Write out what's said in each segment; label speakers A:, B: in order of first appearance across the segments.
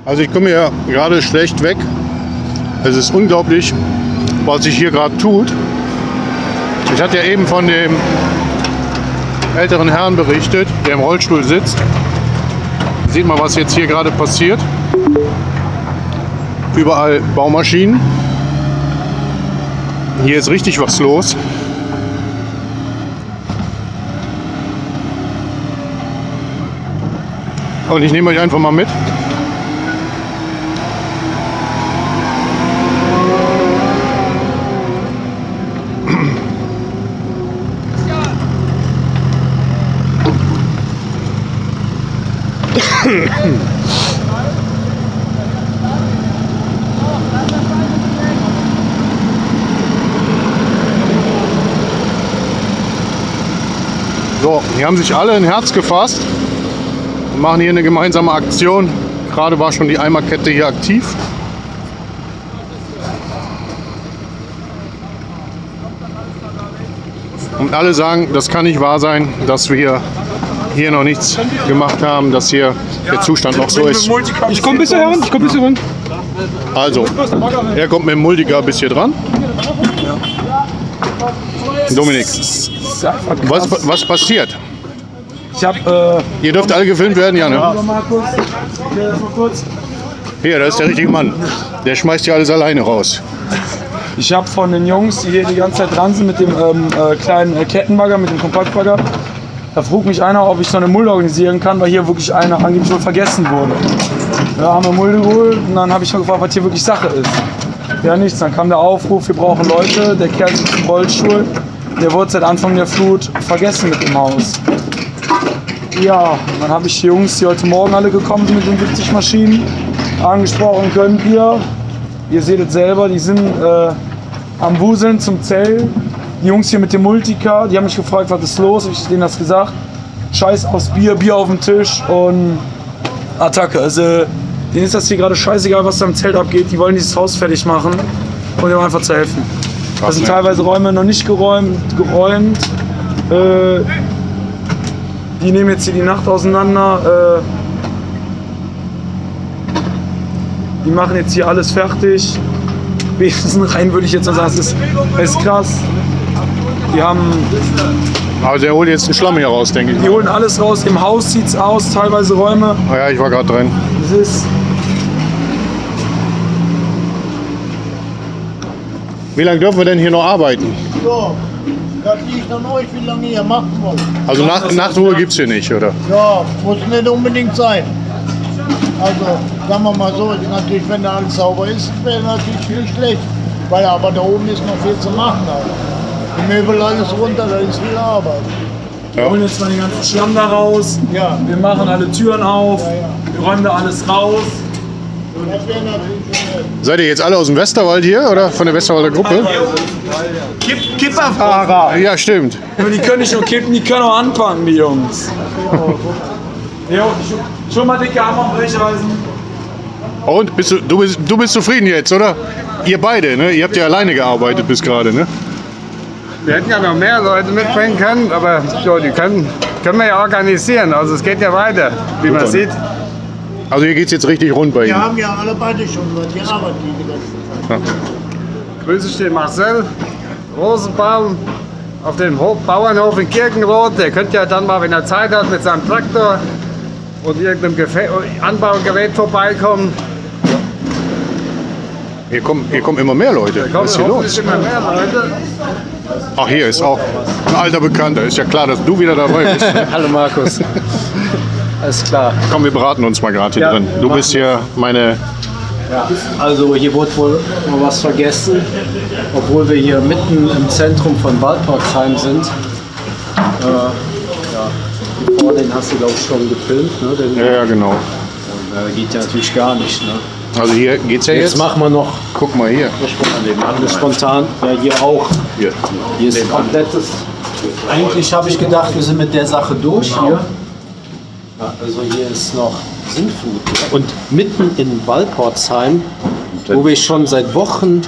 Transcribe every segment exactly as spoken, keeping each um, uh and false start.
A: Also ich komme ja gerade schlecht weg. Es ist unglaublich, was sich hier gerade tut. Ich hatte ja eben von dem älteren Herrn berichtet, der im Rollstuhl sitzt. Sieht mal, was jetzt hier gerade passiert. Überall Baumaschinen. Hier ist richtig was los. Und ich nehme euch einfach mal mit. So, die haben sich alle ein Herz gefasst und machen hier eine gemeinsame Aktion. Gerade war schon die Eimerkette hier aktiv. Und alle sagen, das kann nicht wahr sein, dass wir hier noch nichts gemacht haben, dass hier der Zustand noch so ist.
B: Ich komme bis hierhin, ich komme bis hierhin.
A: Also, er kommt mit dem Multicar bis hier dran. Dominik, was, was passiert?
B: Ich habe. Äh,
A: Ihr dürft alle gefilmt werden, ja, ne?
B: mal kurz. Mal kurz.
A: Hier, da ist der richtige Mann. Der schmeißt hier alles alleine raus.
B: Ich habe von den Jungs, die hier die ganze Zeit dran sind mit dem ähm, äh, kleinen äh, Kettenbagger, mit dem Kompaktbagger, da frug mich einer, ob ich so eine Mulde organisieren kann, weil hier wirklich einer angeblich wohl vergessen wurde. Da haben wir Mulde geholt und dann habe ich mal gefragt, was hier wirklich Sache ist. Ja, nichts. Dann kam der Aufruf, wir brauchen Leute. Der Kerl sitzt im Rollstuhl. Der wurde seit Anfang der Flut vergessen mit dem Haus. Ja, und dann habe ich die Jungs, die heute Morgen alle gekommen sind mit den siebzig Maschinen, angesprochen, könnt ihr. Ihr seht es selber, die sind äh, am Wuseln zum Zelt. Die Jungs hier mit dem Multicar, die haben mich gefragt, was ist los? Ich denen das gesagt. Scheiß aufs Bier, Bier auf dem Tisch und Attacke. Also denen ist das hier gerade scheißegal, was da im Zelt abgeht. Die wollen dieses Haus fertig machen und dem einfach zu helfen. Da sind teilweise Räume noch nicht geräumt. geräumt. Äh, die nehmen jetzt hier die Nacht auseinander. Äh, die machen jetzt hier alles fertig. Wenigstens rein würde ich jetzt mal sagen, es ist, es ist krass. Die haben.
A: Also er holt jetzt einen Schlamm hier raus, denke ich.
B: Die holen alles raus. Im Haus sieht es aus, teilweise Räume.
A: Oh ja, ich war gerade drin.
B: Es ist.
A: Wie lange dürfen wir denn hier noch arbeiten?
C: Ja, das liegt an euch, wie lange ihr machen wollt.
A: Also Nacht, Nachtruhe gibt es hier nicht, oder?
C: Ja, muss nicht unbedingt sein. Also, sagen wir mal so, ist natürlich, wenn da alles sauber ist, wäre natürlich nicht schlecht. Weil aber da oben ist noch viel zu machen. Also. Die Möbel alles runter, da ist viel Arbeit.
B: Wir holen jetzt mal den ganzen Schlamm da raus.
C: Ja.
B: Wir machen alle Türen auf.
C: Ja, ja.
B: Wir räumen da alles raus.
C: Das wäre natürlich schon.
A: Seid ihr jetzt alle aus dem Westerwald hier, oder? Von der Westerwalder Gruppe?
B: Kipp, Kipperfahrer.
A: Ja, stimmt.
B: Aber die können nicht nur kippen, die können auch anpacken, die Jungs. Jo, schon mal dicke Hammer und Brecheisen.
A: Und bist du, du, bist, du bist zufrieden jetzt, oder? Ihr beide, ne? Ihr habt ja alleine gearbeitet bis gerade, ne?
D: Wir hätten ja noch mehr Leute mitbringen können, aber so, die können, können wir ja organisieren. Also es geht ja weiter, wie man sieht.
A: Also hier geht's jetzt richtig rund bei
C: Wir
A: Ihnen.
C: haben ja alle beide schon Leute, die arbeiten die ganze Zeit.
D: Grüße ich den Marcel Rosenbaum auf dem Hof, Bauernhof in Kirkenroth. Der könnte ja dann mal, wenn er Zeit hat, mit seinem Traktor und irgendeinem Gefä Anbaugerät vorbeikommen.
A: Hier kommen, hier kommen immer mehr Leute.
D: Da
A: Was ist
D: kommen
A: hier
D: hoffentlich
A: los?
D: immer mehr Leute.
A: Ach, hier ist auch ein alter Bekannter. Ist ja klar, dass du wieder dabei bist.
E: Hallo Markus. Alles klar.
A: Komm, wir beraten uns mal gerade hier
E: Ja,
A: drin. Du bist hier meine...
E: Ja, also hier wurde wohl mal was vergessen, obwohl wir hier mitten im Zentrum von Waldorfsheim sind. Äh, ja, hier vorne, den hast du glaube ich schon gefilmt, ne? Den,
A: Ja, ja, genau.
E: äh, geht ja natürlich gar nicht. Ne?
A: Also hier geht's ja
E: Jetzt
A: jetzt.
E: machen wir noch
A: Guck mal hier.
E: alles spontan. Ja, hier auch.
A: Hier.
E: Hier ist ein komplettes. Eigentlich habe ich gedacht, wir sind mit der Sache durch hier. Ja, also hier ist noch Sintflut. Und mitten in Walportsheim, wo wir schon seit Wochen,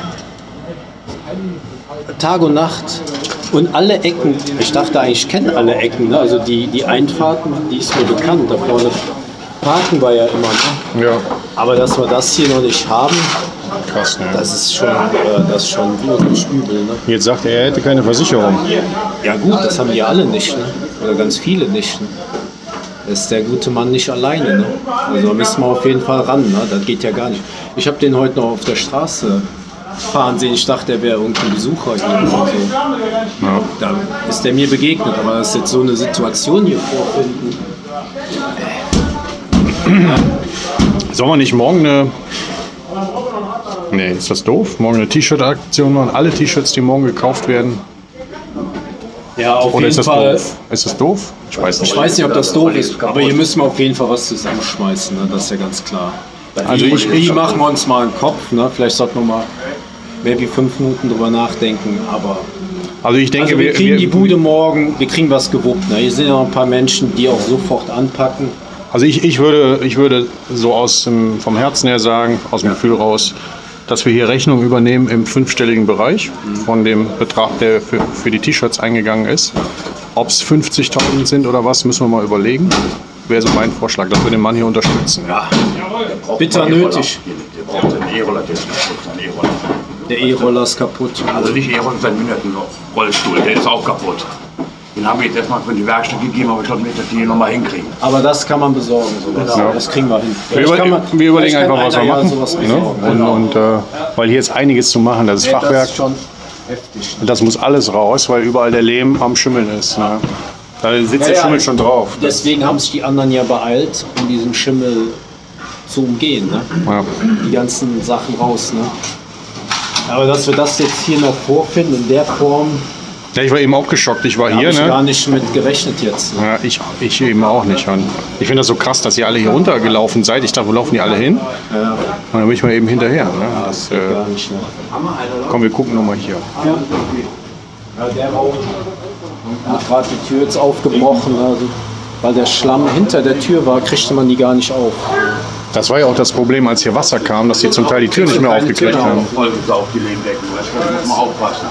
E: Tag und Nacht und alle Ecken, ich dachte eigentlich, ich kenne alle Ecken, ne? Also die, die Einfahrten, die ist mir bekannt. Da vorne parken wir ja immer. Ne?
A: Ja.
E: Aber dass wir das hier noch nicht haben,
A: Krass, ne?
E: das ist schon, äh, das ist schon wirklich übel. Ne?
A: Jetzt sagt er, er hätte keine Versicherung.
E: Ja gut, das haben die alle nicht. Ne? Oder ganz viele nicht. Ne? Das ist der gute Mann nicht alleine. Ne? Also da müssen wir auf jeden Fall ran. Ne? Das geht ja gar nicht. Ich habe den heute noch auf der Straße fahren sehen. Ich dachte, er wäre irgendein Besucher hier oder so.
A: Ja.
E: Da ist der mir begegnet. Aber dass jetzt so eine Situation hier vorfinden.
A: Sollen wir nicht morgen eine... Nee, ist das doof? Morgen eine T-Shirt-Aktion machen? Alle T-Shirts, die morgen gekauft werden?
E: Ja, auf
A: Oder
E: jeden
A: ist das
E: Fall.
A: doof? Ist das doof? Ich weiß nicht.
E: Ich weiß nicht, ob das doof ist, aber hier müssen wir auf jeden Fall was zusammenschmeißen, ne? Das ist ja ganz klar.
A: Also
E: Wie,
A: ich-
E: wie machen wir uns mal einen Kopf, ne? Vielleicht sollten wir mal mehr wie fünf Minuten drüber nachdenken, aber
A: Also ich denke,
E: also wir
A: wir,
E: kriegen die
A: wir,
E: Bude morgen, wir kriegen was gewuppt. Ne? Hier sind ja noch ein paar Menschen, die auch sofort anpacken.
A: also ich, ich, würde, ich würde so aus dem, vom Herzen her sagen, aus dem Gefühl raus, dass wir hier Rechnung übernehmen im fünfstelligen Bereich von dem Betrag, der für, für die T-Shirts eingegangen ist. Ob es fünfzigtausend sind oder was, müssen wir mal überlegen. Wäre so mein Vorschlag, dass wir den Mann hier unterstützen. Ja.
E: Bitter nötig.
F: Der braucht einen E-Roller, der ist kaputt, sein E-Roller.
E: Der E-Roller ist kaputt.
F: Also nicht E-Roller, sein Behindertenrollstuhl, der ist auch kaputt. Den haben wir jetzt erstmal für die Werkstatt gegeben, aber ich glaube nicht, dass die hier nochmal hinkriegen.
E: Aber das kann man besorgen, sowas.
A: Genau.
E: Das kriegen wir hin.
A: Wir,
E: Vielleicht
A: über,
E: kann man-
A: wir überlegen
E: vielleicht kann
A: einfach, was wir
E: einer ja
A: machen.
E: sowas
A: Ne?
E: besorgen.
A: Und, und, äh, weil hier ist einiges zu machen. Das ist
E: Ja, das
A: Fachwerk.
E: ist schon heftig.
A: Das muss alles raus, weil überall der Lehm am Schimmeln ist. Ne? Da sitzt
E: Ja,
A: der
E: ja.
A: Schimmel schon drauf.
E: Deswegen haben sich die anderen ja beeilt, um diesen Schimmel zu umgehen. Ne?
A: Ja.
E: Die ganzen Sachen raus. Ne? Aber dass wir das jetzt hier noch vorfinden in der Form,
A: Ja, ich war eben auch geschockt. Ich war
E: da habe
A: hier,
E: ich gar
A: ne?
E: nicht mit gerechnet jetzt. Ne?
A: Ja, ich, ich eben auch nicht. Und ich finde das so krass, dass ihr alle hier runtergelaufen seid. Ich dachte, wo laufen die alle hin?
E: Ja,
A: Und dann bin ich mal eben hinterher. Ne? Das, äh,
E: gar nicht. Ne?
A: komm, wir gucken nochmal hier.
E: Ja, der Raum hat gerade die Tür jetzt aufgebrochen. Also, weil der Schlamm hinter der Tür war, kriegte man die gar nicht auf.
A: Das war ja auch das Problem, als hier Wasser kam, dass die zum Teil die Tür nicht mehr
E: Keine
A: aufgekriegt
E: Tür
A: haben.
F: Voll auf die Lehmdecken, da muss man aufpassen.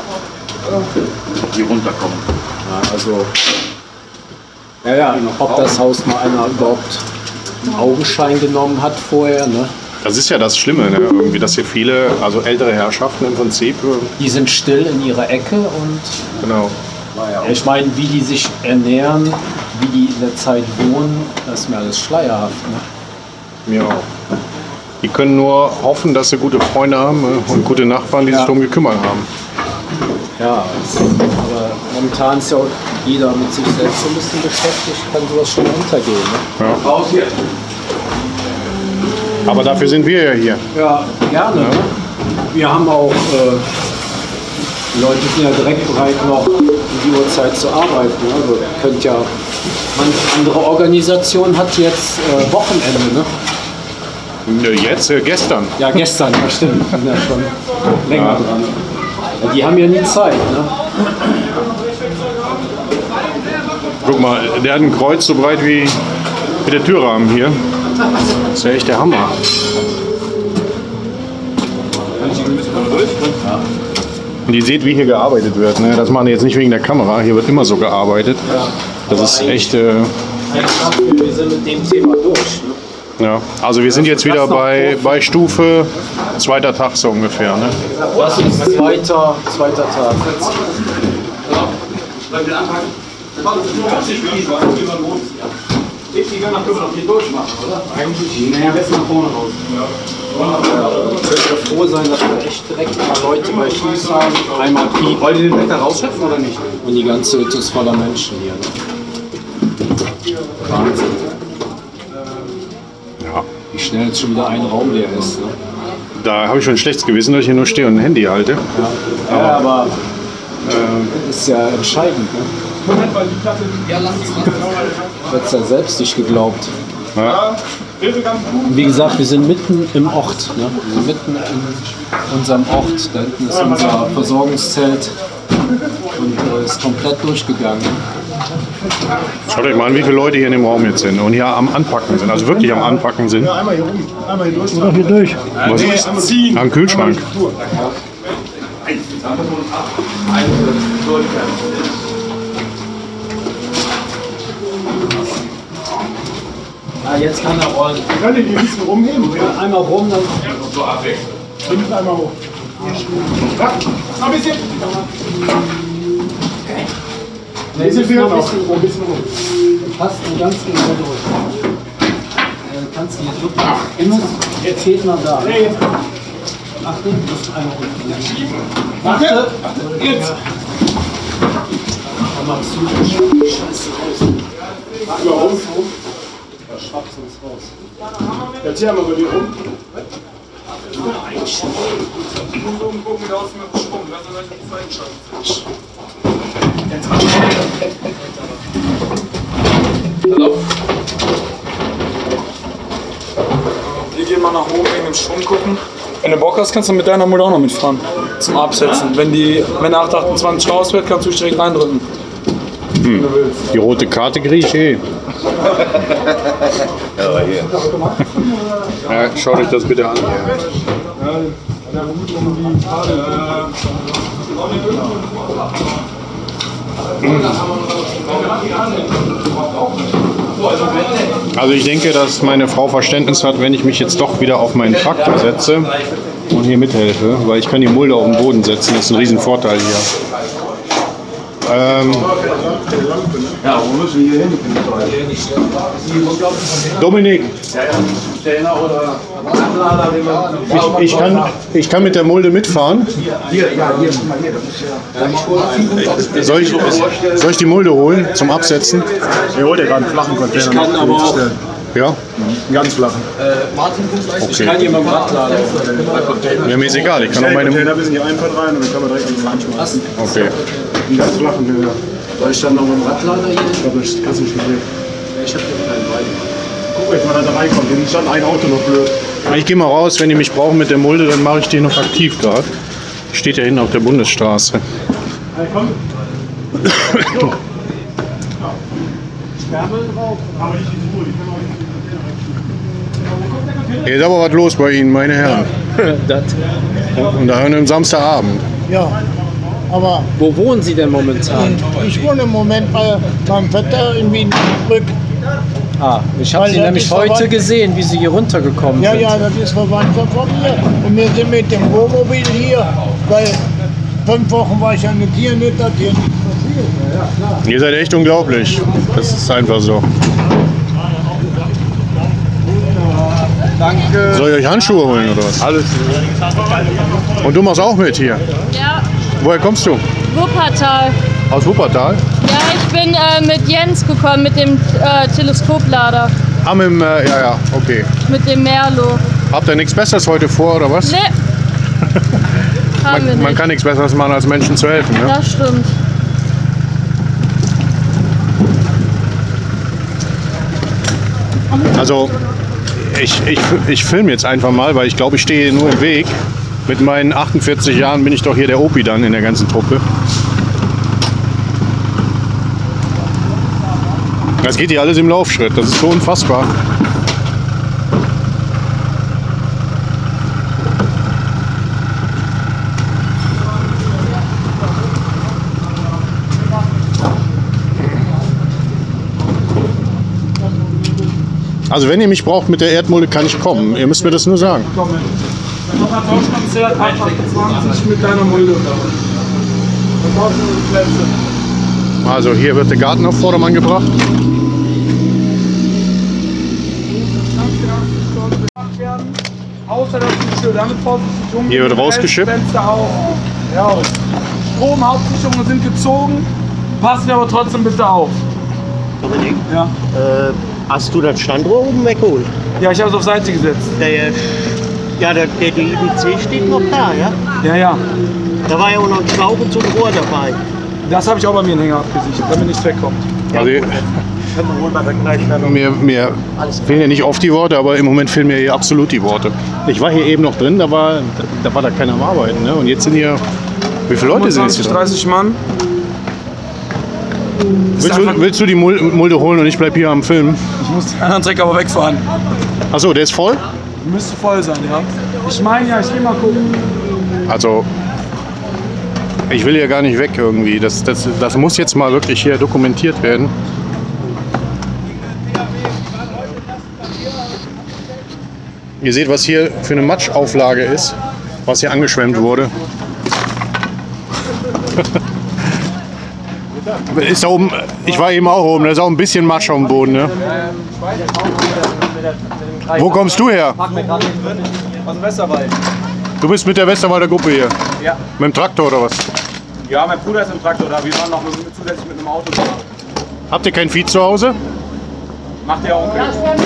F: Die runterkommen.
E: Ja, also, ja, ja, ob das Haus mal einer überhaupt einen Augenschein genommen hat vorher. Ne?
A: Das ist ja das Schlimme, ne? Irgendwie, dass hier viele, also ältere Herrschaften im Prinzip, äh,
E: Die sind still in ihrer Ecke und
A: genau.
E: ich meine, wie die sich ernähren, wie die in der Zeit wohnen, das ist mir alles schleierhaft. Ne?
A: Mir auch. Die können nur hoffen, dass sie gute Freunde haben äh, und gute Nachbarn, die sich
E: Ja.
A: darum gekümmert haben.
E: Ja, es- aber momentan ist ja auch jeder mit sich selbst so ein bisschen beschäftigt, kann sowas schon untergehen. Ne?
A: Ja. Aber dafür sind wir ja hier.
E: Ja, gerne. Ne? Wir haben auch, äh, die Leute sind ja direkt bereit, noch um die Uhrzeit zu arbeiten. Ne? Also ihr könnt ja, manche andere Organisation hat jetzt äh, Wochenende. Ne?
A: Nö, Jetzt, äh, gestern.
E: Ja, gestern, ja stimmt, die sind ja schon länger dran. Ja, die haben ja nie Zeit. Ne?
A: Guck mal, der hat ein Kreuz so breit wie, wie der Türrahmen hier. Das ist ja echt der Hammer. Und ihr seht, wie hier gearbeitet wird. Ne? Das machen die jetzt nicht wegen der Kamera. Hier wird immer so gearbeitet. Das ist echt... Äh,
E: Wir sind mit dem Thema durch. Ne?
A: ja. Also wir sind jetzt wieder bei, bei Stufe zweiter Tag so ungefähr. Ne?
E: Das ist zweiter, zweiter Tag. Ich könnte froh sein, dass wir echt direkt mal Leute bei Fuß haben. Einmal Piep.
F: Wollt ihr den Wetter rausschaffen oder nicht?
E: Und die ganze Hütte ist voller Menschen hier. Ne? Wahnsinn.
A: Ja.
E: Wie schnell jetzt schon wieder ein Raum leer ist. Ne?
A: Da habe ich schon ein schlechtes Gewissen, dass ich hier nur stehe und ein Handy halte.
E: Ja, ja aber äh, ist ja entscheidend. Ne? Du hättest ja selbst nicht geglaubt.
A: Ja.
E: Und wie gesagt, wir sind mitten im Ort. Ne? Wir sind mitten in unserem Ort. Da hinten ist unser Versorgungszelt und äh, ist komplett durchgegangen.
A: Schaut euch mal an, wie viele Leute hier in dem Raum jetzt sind und hier am Anpacken sind. Also wirklich am Anpacken sind.
C: Einmal hier rum, einmal hier durch. Oder hier durch.
A: Was? Am Kühlschrank.
E: Ah, jetzt kann er rollen.
B: Wir können die ein bisschen rumheben.
E: Ja, einmal rum, dann.
F: So abwechseln.
B: Nimm einmal hoch. Ja, noch ein bisschen.
E: Nee,
B: Ein bisschen
E: noch
B: noch.
E: ein bisschen rum.
B: Ein bisschen rum.
E: Passt den ganz genau durch. Äh, kannst du hier drücken. Immer. Jetzt fehlt man da.
B: Nee, jetzt.
E: Achtung, du musst einmal unten.
B: Warte. Jetzt.
E: Dann machst du die Scheiße raus.
B: Über rum.
E: Da schwappst du es raus.
B: Jetzt hier einmal bei dir rum. Wir gehen mal nach oben wegen dem Schwung gucken. Wenn du Bock hast, kannst du mit deiner Mutter auch noch mitfahren. Zum Absetzen. Wenn die, wenn der acht achtundzwanzig raus wird, kannst du dich direkt reindrücken. Wenn du willst.
A: Die rote Karte kriege ich eh. Ja, schaut euch das bitte an. Also ich denke, dass meine Frau Verständnis hat, wenn ich mich jetzt doch wieder auf meinen Traktor setze und hier mithelfe, weil ich kann die Mulde auf den Boden setzen, das ist ein Riesenvorteil hier. Ähm,
F: Ja, wo müssen wir hier hin?
A: Dominik, ich, ich, kann, ich kann mit der Mulde mitfahren. Soll ich, soll ich die Mulde holen zum Absetzen?
B: Ich hol dir gerade einen flachen Container.
E: Ich kann aber auch.
A: Ja?
B: Einen ganz flachen.
E: Ich kann hier mit dem Radlader.
A: Ja, mir ist egal, ich kann auch meine...
B: Container, wir sind hier einfach rein und dann kann man direkt alles reinschmeißen.
A: Okay.
B: Einen ganz flachen Höhe.
E: Soll ich dann noch mit dem Radlader hier?
B: Ich glaube, das kannst du nicht gesehen.
E: Ich hab den kleinen Bein.
B: Guck jetzt mal, da reinkommt. Hier stand ein Auto noch blöd.
A: Ich gehe mal raus, wenn die mich brauchen mit der Mulde, dann mache ich die noch aktiv gerade. Steht ja hinten auf der Bundesstraße.
B: Hey, komm. Sperrmüll drauf. Aber nicht diese Ruhe, die können auch nicht.
A: Hier ist aber was los bei Ihnen, meine Herren.
E: Das.
A: Und da hören wir am Samstagabend.
C: Ja, aber
E: Wo wohnen Sie denn momentan?
C: ich wohne im Moment bei meinem Vetter in Wien-Brück.
E: Ah, ich habe
C: Weil
E: Sie
C: das
E: nämlich
C: ist
E: heute
C: verwandt-
E: gesehen, wie Sie hier runtergekommen
C: Ja,
E: sind.
C: ja, das ist Verwandter von mir. Und wir sind mit dem Wohnmobil hier, weil fünf Wochen war ich an der Tier nicht, dass hier nichts passiert.
A: Ihr seid echt unglaublich. Das ist einfach so.
B: Danke.
A: Soll ich euch Handschuhe holen oder was?
B: Alles.
A: Und du machst auch mit hier.
G: Ja,
A: Woher kommst du?
G: Wuppertal.
A: Aus Wuppertal?
G: Ja, ich bin äh, mit Jens gekommen, mit dem äh, Teleskoplader,
A: Ah, mit dem, äh, ja, ja, okay.
G: mit dem Merlo.
A: Habt ihr nichts Besseres heute vor oder was?
G: Ne, haben wir
A: Man,
G: nicht.
A: man kann nichts Besseres machen, als Menschen zu helfen. Ne?
G: Das stimmt.
A: Also, ich, ich, ich filme jetzt einfach mal, weil ich glaube, ich stehe nur im Weg. Mit meinen achtundvierzig Jahren bin ich doch hier der Opi dann in der ganzen Truppe. Das geht hier alles im Laufschritt, das ist so unfassbar. Also wenn ihr mich braucht mit der Erdmulde, kann ich kommen. Ihr müsst mir das nur sagen.
B: Komm mit. Dann noch ein Tauschkonzert, acht achtundzwanzig mit deiner Mulde. Dann tauschen wir die Plätze.
A: Also hier wird der Garten auf Vordermann gebracht.
B: Außer dass die Tür damit vorsichtig umgehen.
A: Hier wird rausgeschippt.
B: Fenster auf. Ja. Strom, Hauptsicherungen sind gezogen. Passen aber trotzdem bitte auf.
H: Dominik,
B: Ja,
H: äh, hast du das Standrohr oben weggeholt?
B: ja ich habe es auf Seite gesetzt.
H: Der, ja, der, der D I B C steht noch da, ja?
B: Ja, ja.
H: Da war ja auch noch ein Schlauch und so ein Rohr dabei.
B: Das habe ich auch bei mir in den Hänger abgesichert, damit nichts wegkommt.
A: Also,
H: Können wir wohl mal gleich dann.
A: mir, mir fehlen ja nicht oft die Worte, aber im Moment fehlen mir hier absolut die Worte. Ich war hier eben noch drin, da war da, war da keiner am Arbeiten. Ne? Und jetzt sind hier, wie viele Leute sind jetzt hier
B: fünfundzwanzig,
A: drin?
B: dreißig Mann.
A: Willst du, willst du die Mul- Mulde holen und ich bleib hier am Film?
B: Ich muss den anderen Trecker aber wegfahren.
A: Achso, der ist voll?
B: Müsste voll sein, ja. Ich meine ja, ich geh mal gucken.
A: Also, ich will hier gar nicht weg irgendwie. Das, das, das muss jetzt mal wirklich hier dokumentiert werden. Ihr seht, was hier für eine Matschauflage ist, was hier angeschwemmt wurde. Ist da oben, ich war eben auch oben, da ist auch ein bisschen Matsch auf dem Boden. Ne? Wo kommst du her?
B: Aus dem Westerwald.
A: Du bist mit der Westerwalder Gruppe hier?
B: Ja.
A: Mit dem Traktor oder was?
B: Ja, mein Bruder ist im Traktor da. Wir waren noch zusätzlich mit einem Auto da.
A: Habt ihr kein Vieh zu Hause?
B: Macht der Onkel.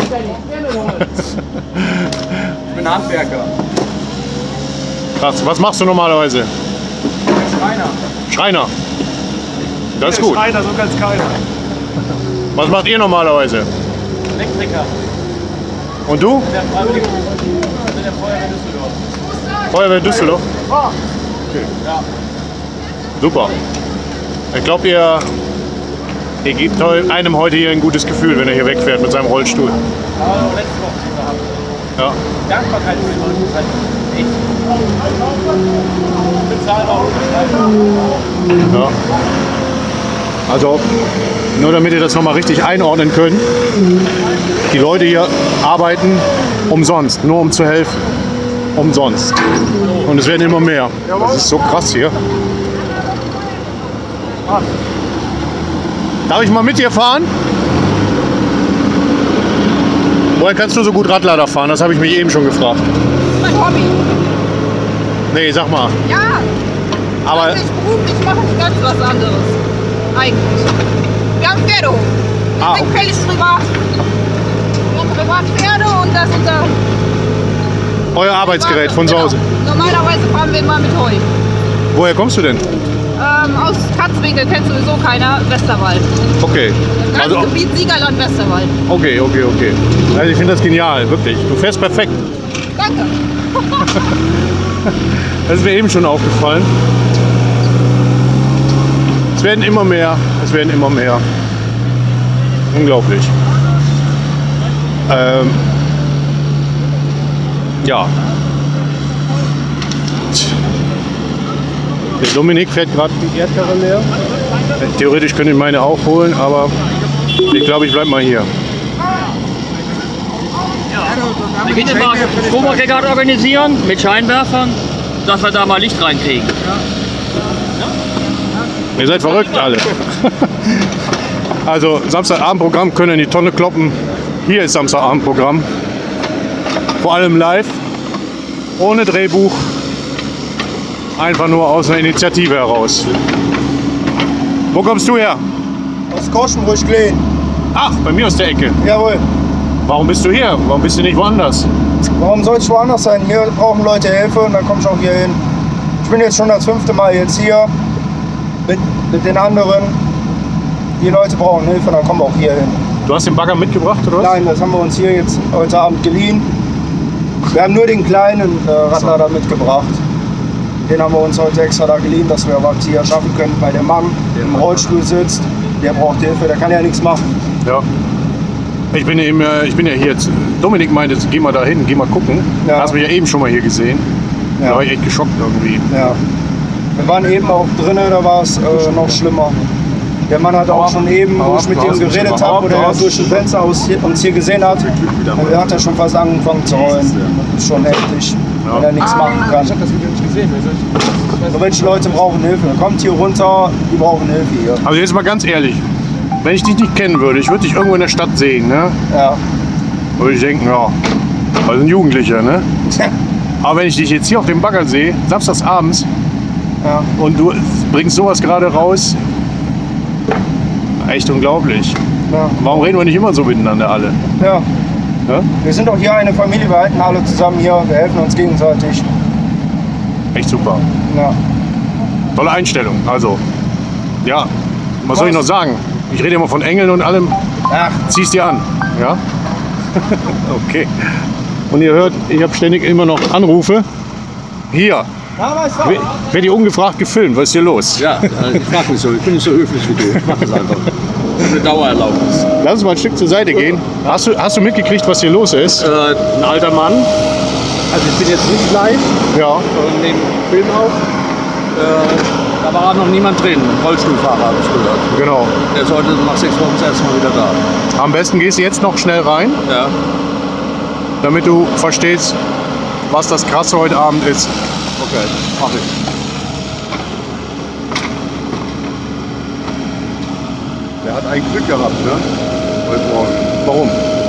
B: Ich bin Handwerker.
A: Krass. Was machst du normalerweise?
B: Ich bin Schreiner.
A: Schreiner. Das ist gut.
B: Schreiner, so kann es keiner.
A: Was macht ihr normalerweise?
B: Elektriker.
A: Und du?
B: Der Freiwillige. Ich bin der Feuerwehr Düsseldorf.
A: Feuerwehr Düsseldorf? Okay.
B: Ja.
A: Super. Ich glaube, ihr, ihr gebt einem heute hier ein gutes Gefühl, wenn er hier wegfährt mit seinem Rollstuhl.
B: Aber letzte Woche gehabt.
A: Ja.
B: Dankbarkeit für den Rollstuhl. Echt. Bezahlbar.
A: Ja. Also, nur damit ihr das nochmal richtig einordnen könnt. Die Leute hier arbeiten umsonst, nur um zu helfen. Umsonst. Und es werden immer mehr. Das ist so krass hier. Darf ich mal mit dir fahren? Woher kannst du so gut Radlader fahren? Das habe ich mich eben schon gefragt.
I: Mein Hobby.
A: Nee, sag mal.
I: Ja.
A: Aber
I: Also ich beruflich mache ich ganz was anderes. Eigentlich. Wir haben Pferdehof. Wir
A: Ah,
I: sind
A: okay.
I: völlig privat. Wir haben privat Pferde und das ist unser
A: euer Arbeitsgerät von zu Hause.
I: Genau. Normalerweise fahren wir immer mit Heu.
A: Woher kommst du denn?
I: Ähm, aus Katzenwinkel kennt sowieso keiner. Westerwald.
A: Okay. Also,
I: Gebiet Siegerland, Westerwald.
A: okay, okay, okay. Also ich finde das genial, wirklich. Du fährst perfekt.
I: Danke.
A: Das ist mir eben schon aufgefallen. Es werden immer mehr, es werden immer mehr. Unglaublich. Ähm, ja. Der Dominik fährt gerade die Erdkarre leer. Theoretisch könnte ich meine auch holen, aber ich glaube, ich bleibe mal hier.
J: Wir können mal einen Stromaggregat organisieren mit Scheinwerfern, dass wir da mal Licht reinkriegen.
A: Ihr seid verrückt alle. Also Samstagabendprogramm können in die Tonne kloppen. Hier ist Samstagabendprogramm. Vor allem live, ohne Drehbuch. Einfach nur aus einer Initiative heraus. Wo kommst du her?
K: Aus Korschenbrüch-Kleen.
A: Ach, bei mir aus der Ecke.
K: Jawohl.
A: Warum bist du hier? Warum bist du nicht woanders?
K: Warum soll ich woanders sein? Hier brauchen Leute Hilfe und dann komme ich auch hier hin. Ich bin jetzt schon das fünfte Mal jetzt hier mit, mit den anderen. Die Leute brauchen Hilfe, dann kommen wir auch hier hin.
A: Du hast den Bagger mitgebracht, oder was?
K: Nein, das haben wir uns hier jetzt heute Abend geliehen. Wir haben nur den kleinen äh, Radlader mitgebracht. Den haben wir uns heute extra da geliehen, dass wir was hier schaffen können, weil der Mann im Rollstuhl sitzt. Der braucht Hilfe, der kann ja nichts machen.
A: Ja. Ich bin, eben, ich bin ja hier jetzt. Dominik meinte, geh mal da hin, geh mal gucken.
K: Ja.
A: Hast mich ja eben schon mal hier gesehen.
K: Ja.
A: Da war ich echt geschockt irgendwie.
K: Ja. Wir waren eben auch drinnen, da war es äh, noch schlimmer. Der Mann hat auch schon eben, wo ich mit dem geredet habe, oder er durch ein Fenster aus hier, uns hier gesehen hat, er hat er schon fast angefangen zu heulen. Das ist schon heftig,
A: Ja.
K: wenn er nichts machen kann.
B: Ich habe das Video nicht gesehen.
K: So welche Leute brauchen Hilfe. Kommt hier runter, die brauchen Hilfe hier.
A: Also jetzt mal ganz ehrlich, wenn ich dich nicht kennen würde, ich würde dich irgendwo in der Stadt sehen, ne?
K: Ja.
A: Würde ich denken, ja, also ein Jugendlicher, ne? Aber wenn ich dich jetzt hier auf dem Bagger sehe, samstags abends,
K: ja.
A: und du bringst sowas gerade raus, echt unglaublich.
K: Ja.
A: Warum reden wir nicht immer so miteinander alle?
K: Ja.
A: Ja?
K: Wir sind doch hier eine Familie, wir halten alle zusammen hier, wir helfen uns gegenseitig.
A: Echt super.
K: Ja.
A: Tolle Einstellung. Also, ja, was soll ich noch sagen? Ich rede immer von Engeln und allem.
K: Ach.
A: Zieh's dir an. Ja? Okay. Und ihr hört, ich habe ständig immer noch Anrufe. Hier. Wer- Wird hier ungefragt gefilmt? Was ist hier los?
L: Ja, ich frag mich so. Ich bin nicht so höflich wie du. Ich mach das einfach. Das ist eine Dauererlaubnis.
A: Lass uns mal ein Stück zur Seite gehen. Hast du, hast du mitgekriegt, was hier los ist?
L: Äh, ein alter Mann. Also ich bin jetzt nicht live.
A: Ja.
L: Und nehme Film auf. Äh, da war noch niemand drin. Ein Rollstuhlfahrer habe ich gehört.
A: Genau.
L: Der sollte nach sechs Wochen das erste Mal wieder da.
A: Am besten gehst du jetzt noch schnell rein.
L: Ja.
A: damit du verstehst, was das Krasse heute Abend ist.
K: Okay, mach ich.
M: Der hat eigentlich Glück gehabt, ne? Heute Morgen.
A: Warum?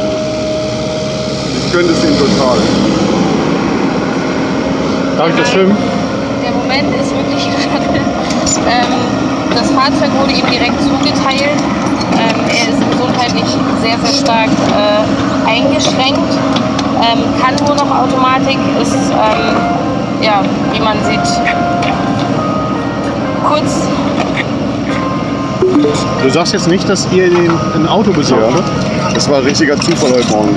M: Ich gönne es ihm total.
A: Darf ich das filmen?
N: Der Moment ist wirklich gerade. Ähm, das Fahrzeug wurde ihm direkt zugeteilt. Ähm, er ist gesundheitlich sehr, sehr stark äh, eingeschränkt. Ähm, kann nur noch Automatik, ist, ähm, ja, wie man sieht, kurz.
A: Du sagst jetzt nicht, dass ihr den ein Auto besorgt habt?
M: Ja, das war ein richtiger Zufall heute Morgen.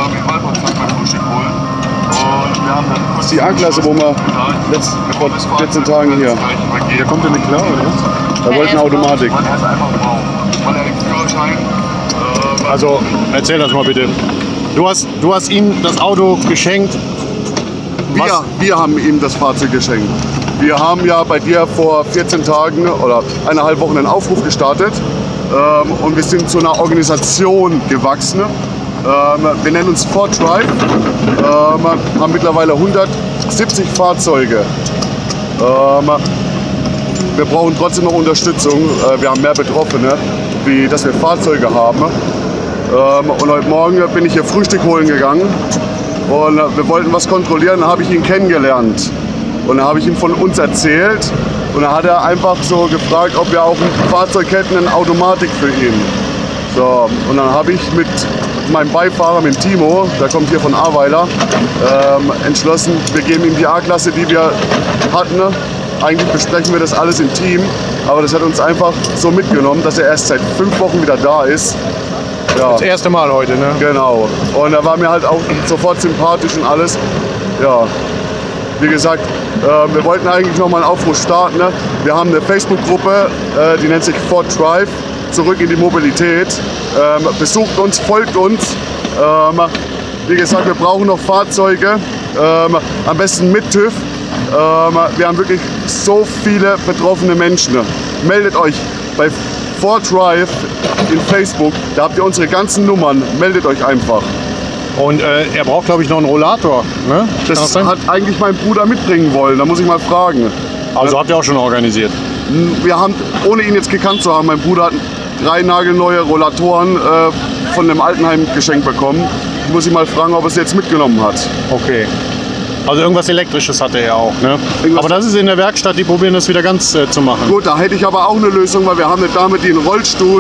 M: Das ist die A-Klasse, wo wir letzt, vor vierzehn Tagen hier.
A: Der kommt in eine klar, oder?
M: Da wollten Automatik.
A: Also, erzähl das mal bitte. Du hast, du hast ihm das Auto geschenkt. Was?
M: Wir, wir haben ihm das Fahrzeug geschenkt. Wir haben ja bei dir vor vierzehn Tagen oder eineinhalb Wochen einen Aufruf gestartet ähm, und wir sind zu einer Organisation gewachsen. Ähm, wir nennen uns Ford Drive, ähm, haben mittlerweile hundertsiebzig Fahrzeuge. Ähm, wir brauchen trotzdem noch Unterstützung. Äh, wir haben mehr Betroffene, wie dass wir Fahrzeuge haben. Ähm, und heute Morgen bin ich hier Frühstück holen gegangen und wir wollten was kontrollieren. Da habe ich ihn kennengelernt. Und dann habe ich ihm von uns erzählt und dann hat er einfach so gefragt, ob wir auch ein Fahrzeug hätten, eine Automatik für ihn. So, und dann habe ich mit meinem Beifahrer, mit Timo, der kommt hier von Ahrweiler, ähm, entschlossen, wir geben ihm die A-Klasse, die wir hatten. Eigentlich besprechen wir das alles im Team, aber das hat uns einfach so mitgenommen, dass er erst seit fünf Wochen wieder da ist. Ja.
A: Das erste Mal heute, ne?
M: Genau. Und er war mir halt auch sofort sympathisch und alles. Ja. Wie gesagt, äh, wir wollten eigentlich noch mal einen Aufruf starten. Ne? Wir haben eine Facebook-Gruppe, äh, die nennt sich Ford Drive, zurück in die Mobilität. Ähm, besucht uns, folgt uns. Ähm, wie gesagt, wir brauchen noch Fahrzeuge, ähm, am besten mit TÜV. Ähm, wir haben wirklich so viele betroffene Menschen. Meldet euch bei Ford Drive in Facebook, da habt ihr unsere ganzen Nummern. Meldet euch einfach.
A: Und äh, er braucht, glaube ich, noch einen Rollator. Ne?
M: Das, das hat eigentlich mein Bruder mitbringen wollen, da muss ich mal fragen.
A: Also habt ihr auch schon organisiert?
M: Wir haben, ohne ihn jetzt gekannt zu haben, mein Bruder hat drei nagelneue Rollatoren äh, von dem Altenheim geschenkt bekommen. Ich muss ihn mal fragen, ob er es jetzt mitgenommen hat.
A: Okay. Also irgendwas Elektrisches hatte er auch, ne?
M: Irgendwas
A: aber das ist in der Werkstatt, die probieren das wieder ganz äh, zu machen.
M: Gut, da hätte ich aber auch eine Lösung, weil wir haben eine Dame, die einen Rollstuhl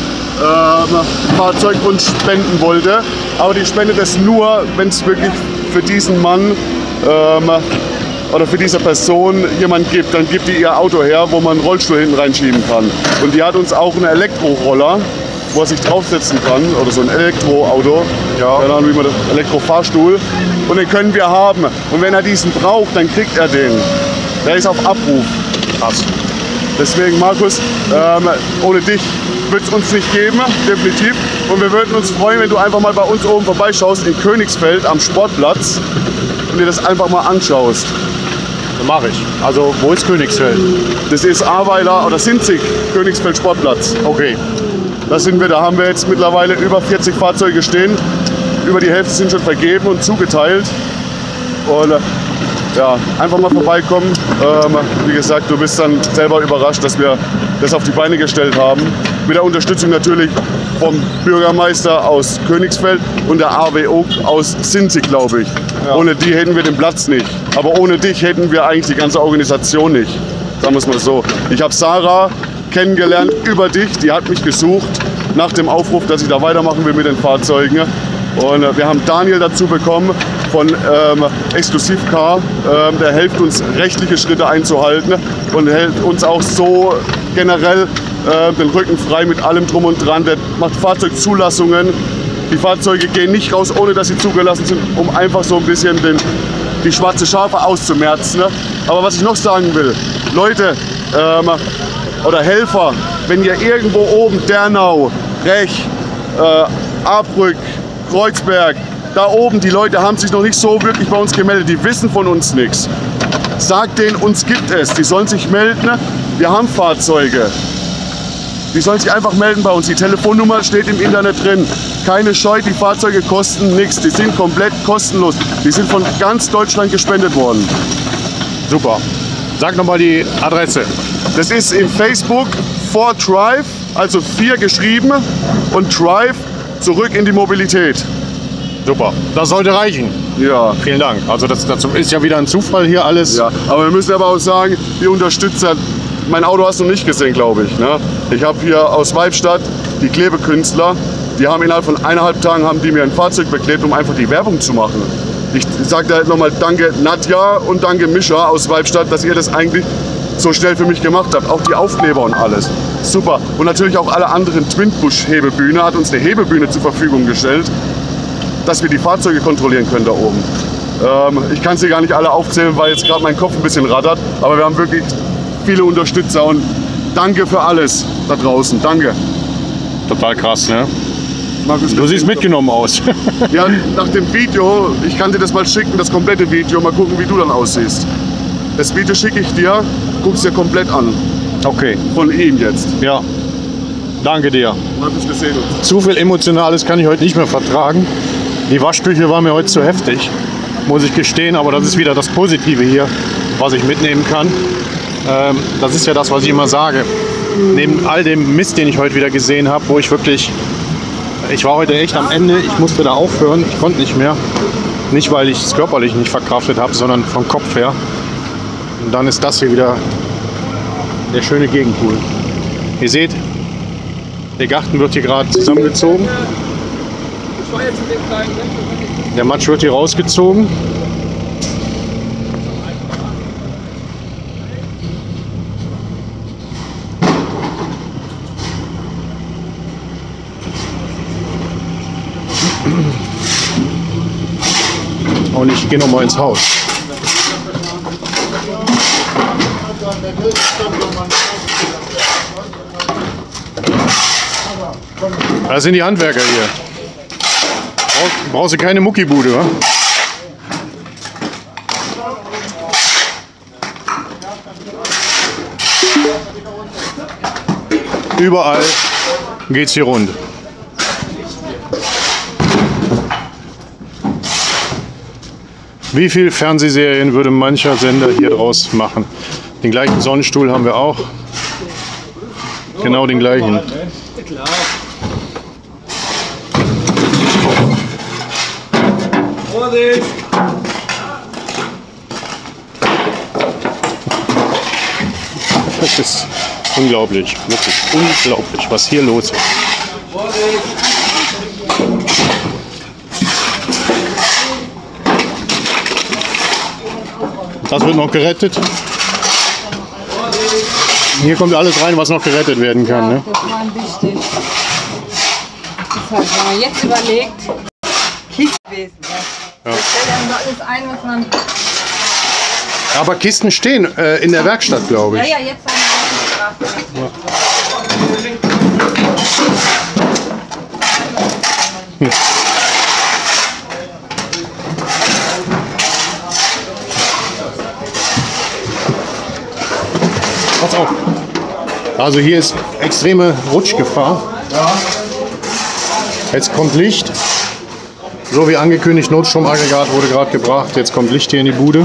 M: äh, Fahrzeug uns spenden wollte. Aber die spendet es nur, wenn es wirklich für diesen Mann ähm, oder für diese Person jemand gibt. Dann gibt die ihr Auto her, wo man einen Rollstuhl hinten reinschieben kann. Und die hat uns auch einen Elektroroller, wo er sich draufsetzen kann, oder so ein Elektroauto, ja, keine Ahnung, wie man das, Elektrofahrstuhl. Und den können wir haben. Und wenn er diesen braucht, dann kriegt er den. Der ist auf Abruf. Krass. Deswegen, Markus, ähm, ohne dich wird es uns nicht geben, definitiv. Und wir würden uns freuen, wenn du einfach mal bei uns oben vorbeischaust in Königsfeld am Sportplatz und dir das einfach mal anschaust.
A: Das mache ich. Also, wo ist Königsfeld?
M: Das ist Ahrweiler oder Sinzig, Königsfeld Sportplatz.
A: Okay.
M: Da sind wir, da haben wir jetzt mittlerweile über vierzig Fahrzeuge stehen. Über die Hälfte sind schon vergeben und zugeteilt. Und ja, einfach mal vorbeikommen. Ähm, wie gesagt, du bist dann selber überrascht, dass wir das auf die Beine gestellt haben. Mit der Unterstützung natürlich vom Bürgermeister aus Königsfeld und der A W O aus Sinzig, glaube ich. Ja. Ohne die hätten wir den Platz nicht. Aber ohne dich hätten wir eigentlich die ganze Organisation nicht. Sagen wir es mal so. Ich habe Sarah kennengelernt über dich, die hat mich gesucht nach dem Aufruf, dass ich da weitermachen will mit den Fahrzeugen. Und äh, wir haben Daniel dazu bekommen von ähm, Exklusivcar, ähm, der hilft uns rechtliche Schritte einzuhalten und hält uns auch so generell äh, den Rücken frei mit allem drum und dran. Der macht Fahrzeugzulassungen. Die Fahrzeuge gehen nicht raus, ohne dass sie zugelassen sind, um einfach so ein bisschen den, die schwarze Schafe auszumerzen. Aber was ich noch sagen will, Leute, ähm, oder Helfer, wenn ihr irgendwo oben Dernau, Rech, äh, Ahrbrück, Kreuzberg, da oben, die Leute haben sich noch nicht so wirklich bei uns gemeldet, die wissen von uns nichts. Sagt denen, uns gibt es, die sollen sich melden, wir haben Fahrzeuge. die sollen sich einfach melden bei uns. Die Telefonnummer steht im Internet drin. Keine Scheu, die Fahrzeuge kosten nichts. Die sind komplett kostenlos. Die sind von ganz Deutschland gespendet worden.
A: Super. Sag nochmal die Adresse.
M: Das ist im Facebook for Drive, also vier geschrieben und Drive zurück in die Mobilität.
A: Super, das sollte reichen.
M: Ja.
A: Vielen Dank. Also das, das ist ja wieder ein Zufall hier alles.
M: Ja, aber wir müssen aber auch sagen, die Unterstützer, mein Auto hast du nicht gesehen, glaube ich. Ne? Ich habe hier aus Weibstadt die Klebekünstler, die haben innerhalb von eineinhalb Tagen haben die mir ein Fahrzeug beklebt, um einfach die Werbung zu machen. Ich sage da nochmal danke Nadja und danke Mischa aus Weibstadt, dass ihr das eigentlich so schnell für mich gemacht habt. Auch die Aufkleber und alles. Super. Und natürlich auch alle anderen Twinbush-Hebebühne hat uns eine Hebebühne zur Verfügung gestellt, dass wir die Fahrzeuge kontrollieren können da oben. Ähm, ich kann sie gar nicht alle aufzählen, weil jetzt gerade mein Kopf ein bisschen rattert. Aber wir haben wirklich viele Unterstützer und danke für alles da draußen. Danke.
A: Total krass, ne? Du siehst mitgenommen aus.
M: Ja, nach dem Video, ich kann dir das mal schicken, das komplette Video, mal gucken, wie du dann aussiehst. Das Video schicke ich dir, guck's dir komplett an.
A: Okay.
M: Von ihm jetzt.
A: Ja. Danke dir.
M: Wir sehen uns.
A: Zu viel Emotionales kann ich heute nicht mehr vertragen. Die Waschküche war mir heute zu heftig, muss ich gestehen, aber das ist wieder das Positive hier, was ich mitnehmen kann. Ähm, das ist ja das, was ich immer sage. Neben all dem Mist, den ich heute wieder gesehen habe, wo ich wirklich, ich war heute echt am Ende, ich musste da aufhören, ich konnte nicht mehr. Nicht, weil ich es körperlich nicht verkraftet habe, sondern vom Kopf her. Und dann ist das hier wieder der schöne Gegenpool. Ihr seht, der Garten wird hier gerade zusammengezogen. Der Matsch wird hier rausgezogen. Und ich gehe noch mal ins Haus. Das sind die Handwerker hier. Brauchst, brauchst du keine Muckibude, wa? Überall geht's hier rund. Wie viele Fernsehserien würde mancher Sender hier draus machen? Den gleichen Sonnenstuhl haben wir auch. Genau den gleichen. Das ist unglaublich, wirklich unglaublich, was hier los ist. Das wird noch gerettet. Hier kommt alles rein, was noch gerettet werden kann. Ne?
O: Das war wichtig. Das heißt, wenn man jetzt überlegt, Kisten gewesen. Ja. Das stellt einem alles ein, was man.
A: Aber Kisten stehen äh, in der Werkstatt, glaube ich.
O: Ja, ja, jetzt haben wir die Straße.
A: Hm. Pass auf. Also hier ist extreme Rutschgefahr. Jetzt kommt Licht. So wie angekündigt, Notstromaggregat wurde gerade gebracht. Jetzt kommt Licht hier in die Bude.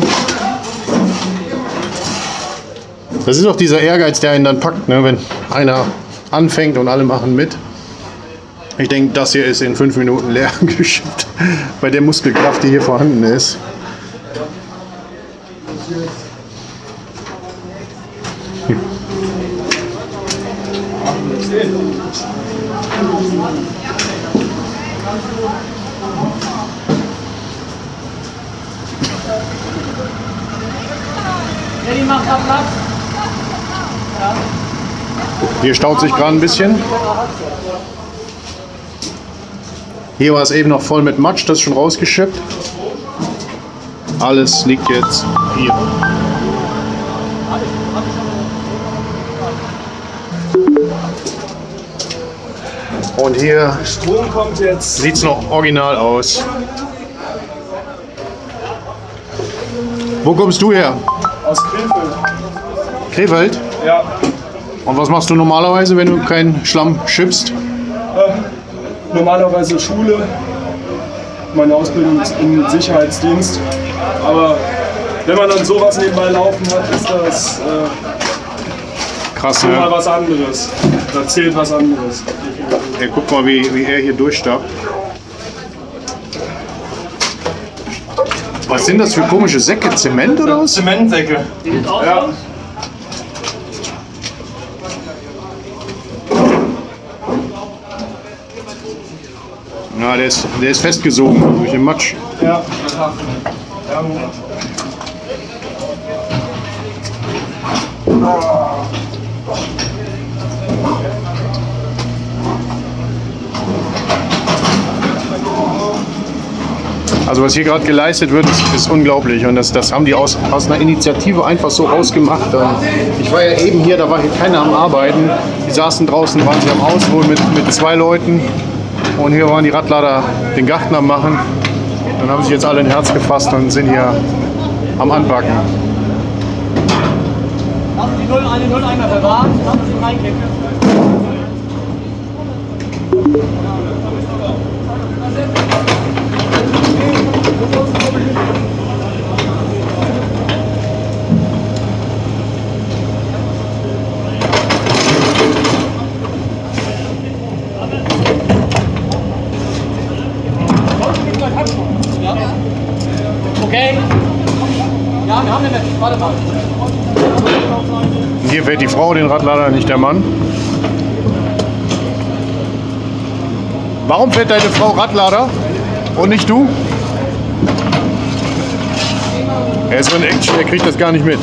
A: Das ist doch dieser Ehrgeiz, der einen dann packt, ne? Wenn einer anfängt und alle machen mit. Ich denke, das hier ist in fünf Minuten leer geschippt, bei der Muskelkraft, die hier vorhanden ist. Hm.
J: Eddie, mach mal Platz.
A: Hier staut sich gerade ein bisschen. Hier war es eben noch voll mit Matsch, das ist schon rausgeschippt. Alles liegt jetzt hier. Und hier sieht es noch original aus. Wo kommst du her?
K: Aus Krefeld.
A: Krefeld?
K: Ja.
A: Und was machst du normalerweise, wenn du keinen Schlamm schippst?
K: Äh, normalerweise Schule, meine Ausbildung ist im Sicherheitsdienst. Aber wenn man dann sowas nebenbei laufen hat, ist das äh,
A: krass,
K: mal
A: ne?
K: was anderes. Da zählt was anderes.
A: Hey, guck mal, wie, wie er hier durchstappt. Was sind das für komische Säcke? Zement oder was?
K: Zementsäcke. Ja.
A: Na, der ist, der ist festgesogen durch den Matsch.
K: Ja. Ja, Moment.
A: Also was hier gerade geleistet wird, ist, ist unglaublich und das, das haben die aus, aus einer Initiative einfach so ausgemacht. Ich war ja eben hier, da war hier keiner am Arbeiten. Die saßen draußen, waren sich am Ausholen mit, mit zwei Leuten und hier waren die Radlader den Garten am machen. Dann haben sich jetzt alle ein Herz gefasst und sind hier am Anpacken.
J: Lassen Sie null eins null einmal verwahren, lassen Sie reinkippen. Okay. Ja, wir haben den Match. Warte mal.
A: Hier fährt die Frau den Radlader, nicht der Mann. Warum fährt deine Frau Radlader und nicht du? Er ist so ein Action, er kriegt das gar nicht mit.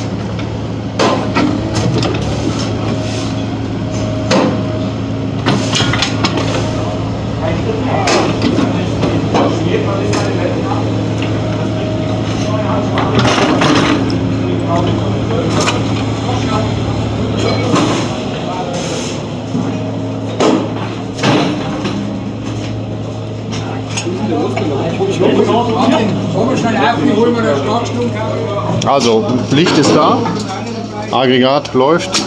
A: Also, Licht ist da, Aggregat läuft.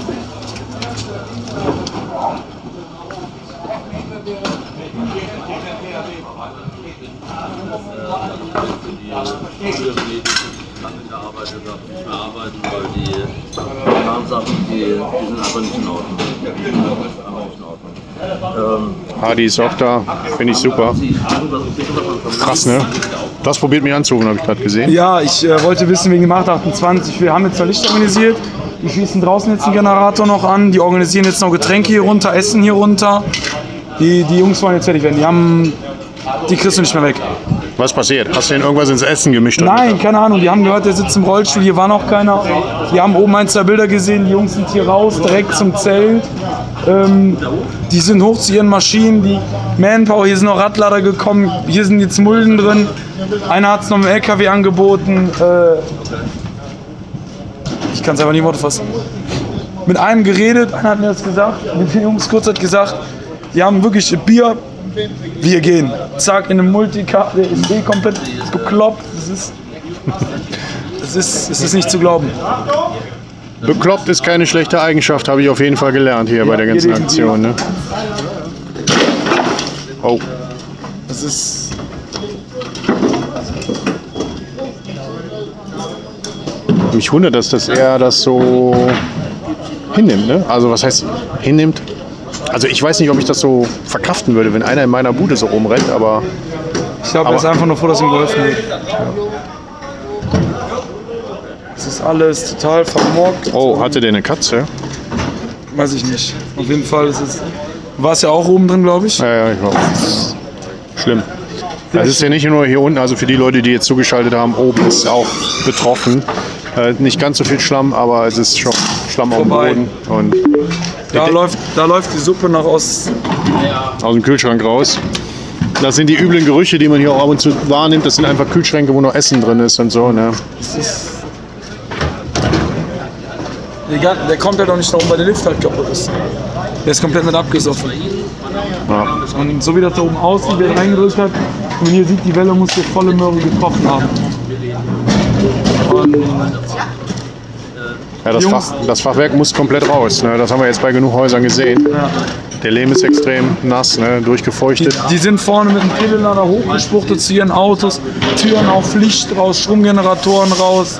A: Hardy ist auch da, finde ich super. Krass, ne? Das probiert mich anzurufen, habe ich gerade gesehen.
B: Ja, ich äh, wollte wissen wegen dem acht achtundzwanzig. Wir haben jetzt zwei Lichter organisiert. Die schließen draußen jetzt den Generator noch an. Die organisieren jetzt noch Getränke hier runter, Essen hier runter. Die, die Jungs wollen jetzt fertig werden. Die haben. Die kriegst du nicht mehr weg.
A: Was passiert? Hast du denn irgendwas ins Essen gemischt?
B: Nein, keine Ahnung. Die haben gehört, der sitzt im Rollstuhl. Hier war noch keiner. Die haben oben ein, zwei Bilder gesehen. Die Jungs sind hier raus, direkt zum Zelt. Ähm, die sind hoch zu ihren Maschinen. Die Manpower, hier sind noch Radlader gekommen. Hier sind jetzt Mulden drin. Einer hat es noch im L K W angeboten. Äh, ich kann es einfach nicht in Worte fassen. Mit einem geredet. Einer hat mir das gesagt. Mit den Jungs kurz hat gesagt, die haben wirklich Bier. Wir gehen. Zack, in einem Multicar, der ist eh komplett bekloppt. Das ist, das ist, das ist nicht zu glauben.
A: Bekloppt ist keine schlechte Eigenschaft, habe ich auf jeden Fall gelernt hier ja, bei der ganzen Aktion. Ne? Oh.
B: Das ist.
A: Mich wundert das, dass er das so hinnimmt. Ne? Also, was heißt hinnimmt? Also ich weiß nicht, ob ich das so verkraften würde, wenn einer in meiner Bude so rumrennt, aber...
B: Ich glaube, er ist einfach nur froh, dass ihm geholfen wird. Es ist alles total vermockt.
A: Oh, hatte der eine Katze?
B: Weiß ich nicht. Auf jeden Fall ist es... War es ja auch oben drin, glaube ich?
A: Ja, ja, ich glaube. Schlimm. Es ist ja nicht nur hier unten, also für die Leute, die jetzt zugeschaltet haben, oben ist auch betroffen. Äh, nicht ganz so viel Schlamm, aber es ist schon Schlamm auf dem Boden. Und
B: Da läuft, da läuft die Suppe noch aus,
A: aus dem Kühlschrank raus. Das sind die üblen Gerüche, die man hier auch ab und zu wahrnimmt. Das sind einfach Kühlschränke, wo noch Essen drin ist und so. Ne?
B: Der, der kommt ja doch nicht darum, weil der Lift halt kaputt ist. Der ist komplett mit abgesoffen.
A: Ja.
B: Und so wie das da oben aussieht, wie er reingedrückt hat, und hier sieht, die Welle muss hier volle Möhre getroffen haben. Und
A: Ja, das, Fach, das Fachwerk muss komplett raus. Ne? Das haben wir jetzt bei genug Häusern gesehen.
B: Ja.
A: Der Lehm ist extrem nass, ne? Durchgefeuchtet.
B: Die, die sind vorne mit dem Pedellader hochgespuchtet zu ihren Autos. Türen auf Licht raus, Stromgeneratoren raus.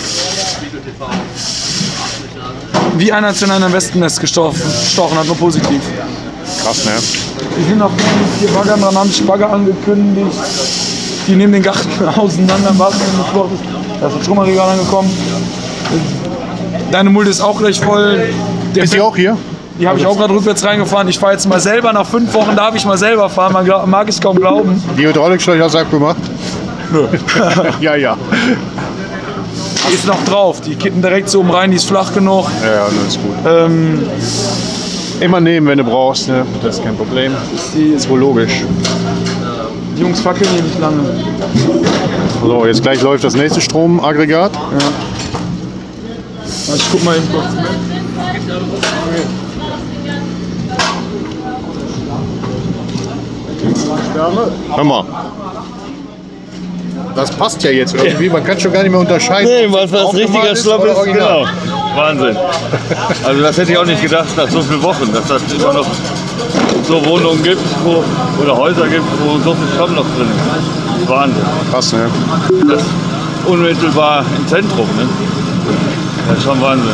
B: Wie einer hat in einem Wespennest gestochen, gestochen hat, nur positiv.
A: Krass, ne?
B: Die sind noch vorne mit vier Baggern dran, haben sich Bagger angekündigt. Die nehmen den Garten auseinander, warten in der Flucht. Da ist ein Stromregal angekommen. Deine Mulde ist auch gleich voll. Der
A: ist die auch hier?
B: Die habe ich auch gerade rückwärts reingefahren. Ich fahre jetzt mal selber. Nach fünf Wochen darf ich mal selber fahren. Man glaub, mag es kaum glauben.
A: Die Hydraulikschläuche hast du abgemacht?
B: Nö.
A: ja, ja.
B: Die ist noch drauf. Die kippen direkt so oben rein. Die ist flach genug.
A: Ja, ja, das ist gut.
B: Ähm,
A: Immer nehmen, wenn du brauchst. Ne? Das ist kein Problem.
B: Ist, die,
A: ist wohl logisch.
B: Die Jungs fackeln hier nicht lange.
A: So, jetzt gleich läuft das nächste Stromaggregat.
B: Ja. Ich guck mal eben kurz.
A: Hör mal. Das passt ja jetzt irgendwie. Man kann schon gar nicht mehr unterscheiden.
P: Nee, was das richtiger Schlapp ist, genau. Wahnsinn. Also das hätte ich auch nicht gedacht nach so vielen Wochen, dass das immer noch so Wohnungen gibt, wo, oder Häuser gibt, wo so viel Schlamm noch drin ist. Wahnsinn.
A: Krass, ne?
P: Das unmittelbar im Zentrum, ne? Das ist schon Wahnsinn.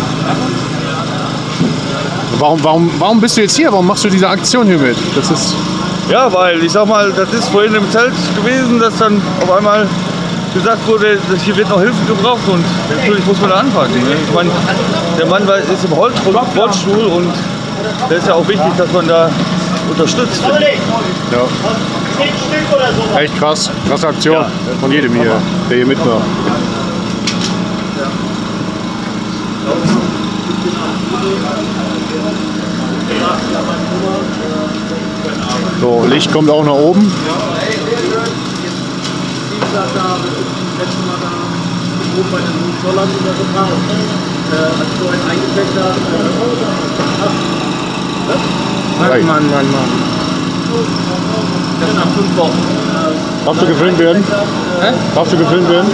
A: Warum, warum, warum bist du jetzt hier? Warum machst du diese Aktion hier mit? Das ist
P: ja, weil ich sag mal, das ist vorhin im Zelt gewesen, dass dann auf einmal gesagt wurde, hier wird noch Hilfe gebraucht und natürlich muss man da anpacken. Ne? Ich meine, der Mann war, ist im Rollstuhl und da ist ja auch wichtig, dass man da unterstützt.
A: Ja. Echt krass, krasse Aktion ja, von jedem hier, der hier mitmacht. So, Licht kommt auch nach oben.
K: Mann, Mann, Mann, Mann.
J: Das nach fünf Wochen.
A: Darfst du gefilmt werden?
J: Hä?
A: Darfst du gefilmt werden?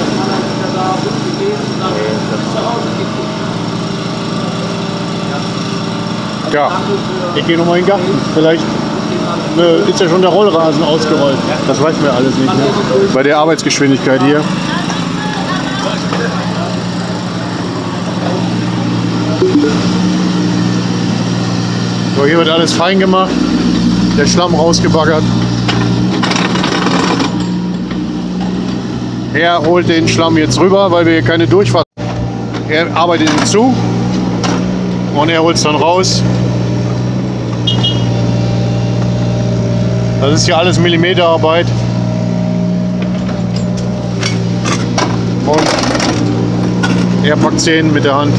A: Ja, ich gehe nochmal in den Garten. Vielleicht äh, ist ja schon der Rollrasen ausgerollt. Das weiß man alles nicht. Ne? Bei der Arbeitsgeschwindigkeit hier. So, hier wird alles fein gemacht. Der Schlamm rausgebaggert. Er holt den Schlamm jetzt rüber, weil wir hier keine Durchfahrt. Er arbeitet ihn zu und er holt es dann raus. Das ist hier alles Millimeterarbeit. Und er packt es hin mit der Hand.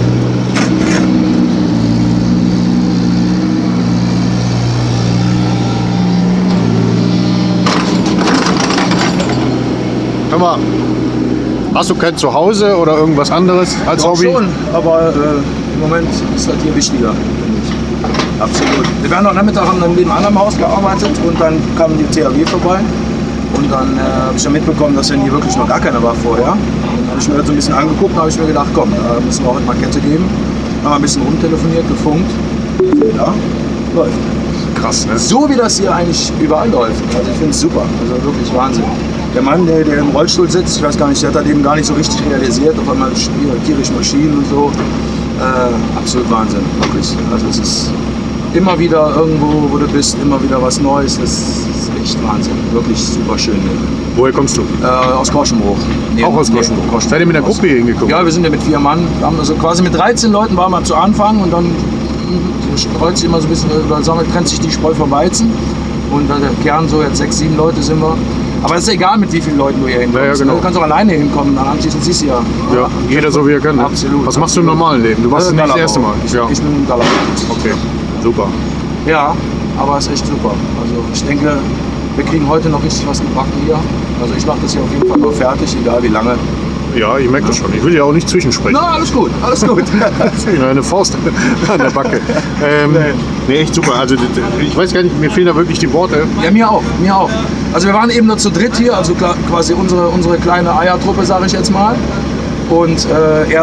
A: Hör mal, hast du kein Zuhause oder irgendwas anderes als
K: Doch
A: Hobby?
K: schon, aber äh, im Moment ist das hier wichtiger, finde ich. Absolut. Wir werden am Nachmittag haben dann neben einem anderen Haus gearbeitet und dann kam die T H W vorbei. Und dann äh, habe ich ja mitbekommen, dass ja hier wirklich noch gar keiner war vorher. Dann habe ich mir das so ein bisschen angeguckt und habe ich mir gedacht, komm, da müssen wir heute mal Kette geben. Haben wir ein bisschen rumtelefoniert, gefunkt. Ja, läuft.
A: Krass, ne?
K: So wie das hier eigentlich überall läuft. Also ich finde es super. Also wirklich Wahnsinn. Der Mann, der, der im Rollstuhl sitzt, ich weiß gar nicht, der hat das eben gar nicht so richtig realisiert. Auf einmal tierisch Maschinen und so. Äh, absolut Wahnsinn, wirklich. Also es ist immer wieder irgendwo, wo du bist, immer wieder was Neues. Das ist echt Wahnsinn. Wirklich super schön.
A: Woher kommst du?
K: Äh, aus Korschenbruch. Nee,
A: Auch aus Korschenbruch?
K: Korschenbruch.
A: Seid ihr mit der Gruppe hier hingekommen?
K: Ja, wir sind ja mit vier Mann. Wir haben also quasi mit dreizehn Leuten waren wir zu Anfang und dann streut sich immer so ein bisschen, oder sagen wir, trennt sich die Spreu vom Weizen. Und der Kern so, jetzt sechs, sieben Leute sind wir. Aber es ist egal, mit wie vielen Leuten du hier hinkommst. Ja, ja, genau. Du kannst auch alleine hinkommen, dann anschließend siehst du ja.
A: Ja, jeder so wie er kann.
K: Absolut.
A: Was machst du im normalen Leben? Du warst
K: Äh,
A: nicht das
K: Galago.
A: erste Mal.
K: Ich,
A: Ja.
K: ich bin Galago.
A: Okay, super.
K: Ja, aber es ist echt super. Also ich denke, wir kriegen heute noch richtig was gebacken hier. Also ich mache das hier auf jeden Fall mal fertig, egal wie lange.
A: Ja, ich merke das schon. Ich will ja auch nicht zwischensprechen.
K: Na, alles gut, alles gut.
A: Eine Faust an der Backe. Ähm, nee, echt super. Also ich weiß gar nicht, mir fehlen da wirklich die Worte.
K: Ja, mir auch, mir auch. Also wir waren eben nur zu dritt hier, also klar- quasi unsere, unsere kleine Eiertruppe, sage ich jetzt mal. Und äh, er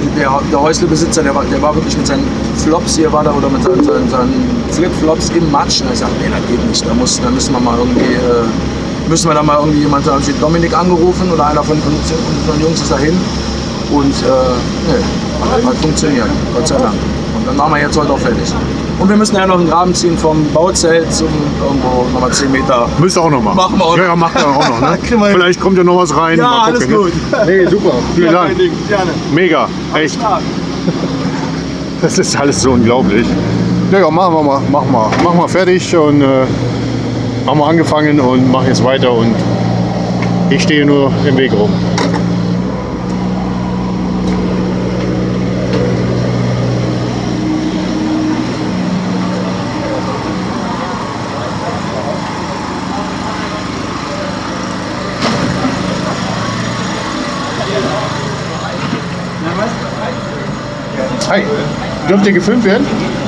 K: der, der Häuslebesitzer, der war, der war wirklich mit seinen Flops hier, war da oder mit seinen, seinen, seinen Flipflops im Matsch. Und er sagt, nee, das geht nicht, da, muss, da müssen wir mal irgendwie, äh, müssen wir da mal irgendwie jemand, da habe ich Dominik angerufen oder einer von unseren Jungs ist dahin. Und äh, nee, hat funktioniert, Gott sei Dank. Und dann machen wir jetzt heute auch fertig. Und wir müssen ja noch einen Graben ziehen vom Bauzelt zum irgendwo nochmal zehn Meter.
A: Müsst ihr auch noch machen.
K: Machen wir auch.
A: Ja, ja, macht ihr auch noch. Ne? Vielleicht kommt ja noch was rein.
K: Ja,
A: mal
K: alles
A: gucken,
K: gut.
A: Ne? Nee, super. Vielen
K: Ja,
A: Dank.
K: kein Ding. Gerne.
A: Mega. Echt. Das ist alles so unglaublich. Ja, ja, machen wir mal. Machen wir, machen wir fertig und äh, haben wir angefangen und machen jetzt weiter und ich stehe nur im Weg rum. Hi, dürft ihr gefilmt werden?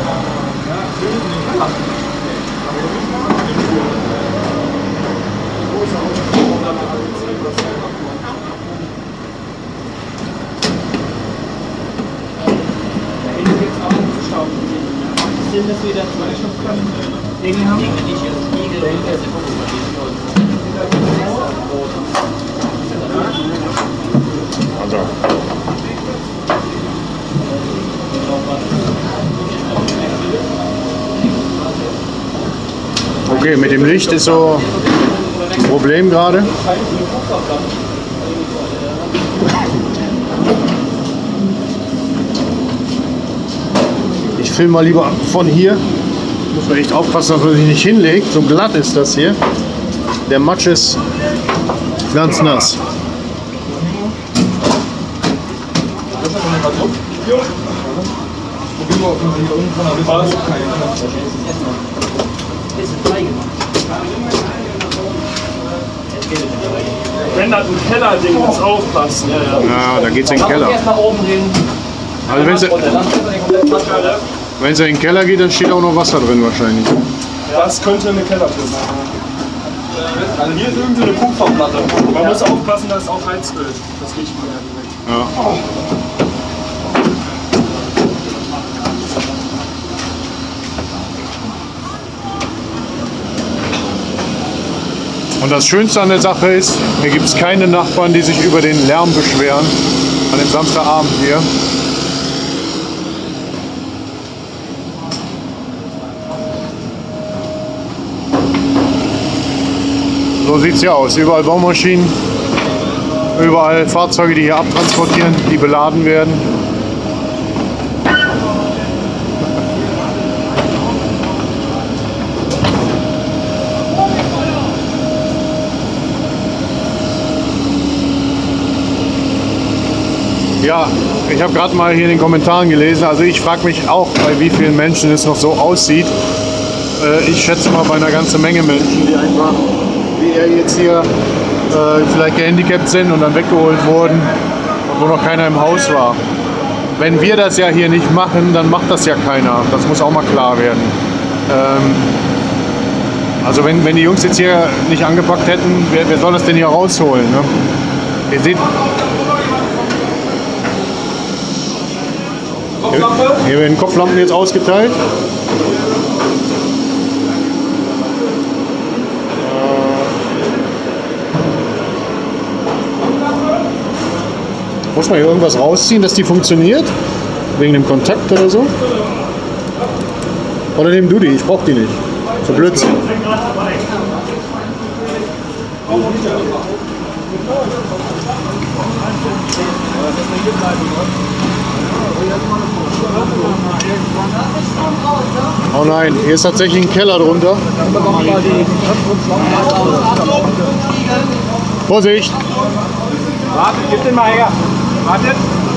A: Also. Okay, mit dem Licht ist so ein Problem gerade. Ich filme mal lieber von hier. Muss man echt aufpassen, dass man sich nicht hinlegt. So glatt ist das hier. Der Matsch ist ganz nass.
B: Wenn das ein Kellerding ist, aufpassen. Ja, ja.
A: Ja, da geht's in den Keller. Also wenn es wenn es in den Keller geht, dann steht auch noch Wasser drin wahrscheinlich.
B: Das könnte eine Kellertür sein. Also hier ist irgendwie eine Kupferplatte. Man muss aufpassen, dass es auch Heizöl. Das riecht man ja direkt.
A: Ja. Und das Schönste an der Sache ist, hier gibt es keine Nachbarn, die sich über den Lärm beschweren an dem Samstagabend hier. So sieht es hier aus. Überall Baumaschinen, überall Fahrzeuge, die hier abtransportieren, die beladen werden. Ja, ich habe gerade mal hier in den Kommentaren gelesen, also ich frage mich auch, bei wie vielen Menschen es noch so aussieht. Äh, ich schätze mal bei einer ganzen Menge Menschen, die einfach, wie er jetzt hier, äh, vielleicht gehandicapt sind und dann weggeholt wurden, wo noch keiner im Haus war. Wenn wir das ja hier nicht machen, dann macht das ja keiner. Das muss auch mal klar werden. Ähm, also wenn, wenn die Jungs jetzt hier nicht angepackt hätten, wer, wer soll das denn hier rausholen? Ne? Ihr seht, hier werden Kopflampen jetzt ausgeteilt. Muss man hier irgendwas rausziehen, dass die funktioniert? Wegen dem Kontakt oder so? Oder nehmen du die? Ich brauch die nicht. So Blödsinn. Oh nein, hier ist tatsächlich ein Keller drunter. Vorsicht!
B: Warte, gib den mal her. Wartet.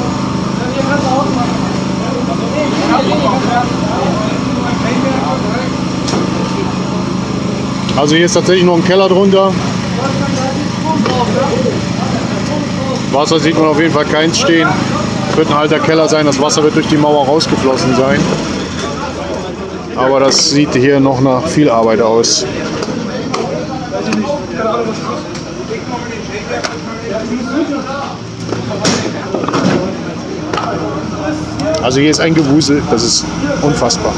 A: Also hier ist tatsächlich noch ein Keller drunter. Wasser sieht man auf jeden Fall keins stehen. Wird ein alter Keller sein, das Wasser wird durch die Mauer rausgeflossen sein. Aber das sieht hier noch nach viel Arbeit aus. Also hier ist ein Gewusel, das ist unfassbar.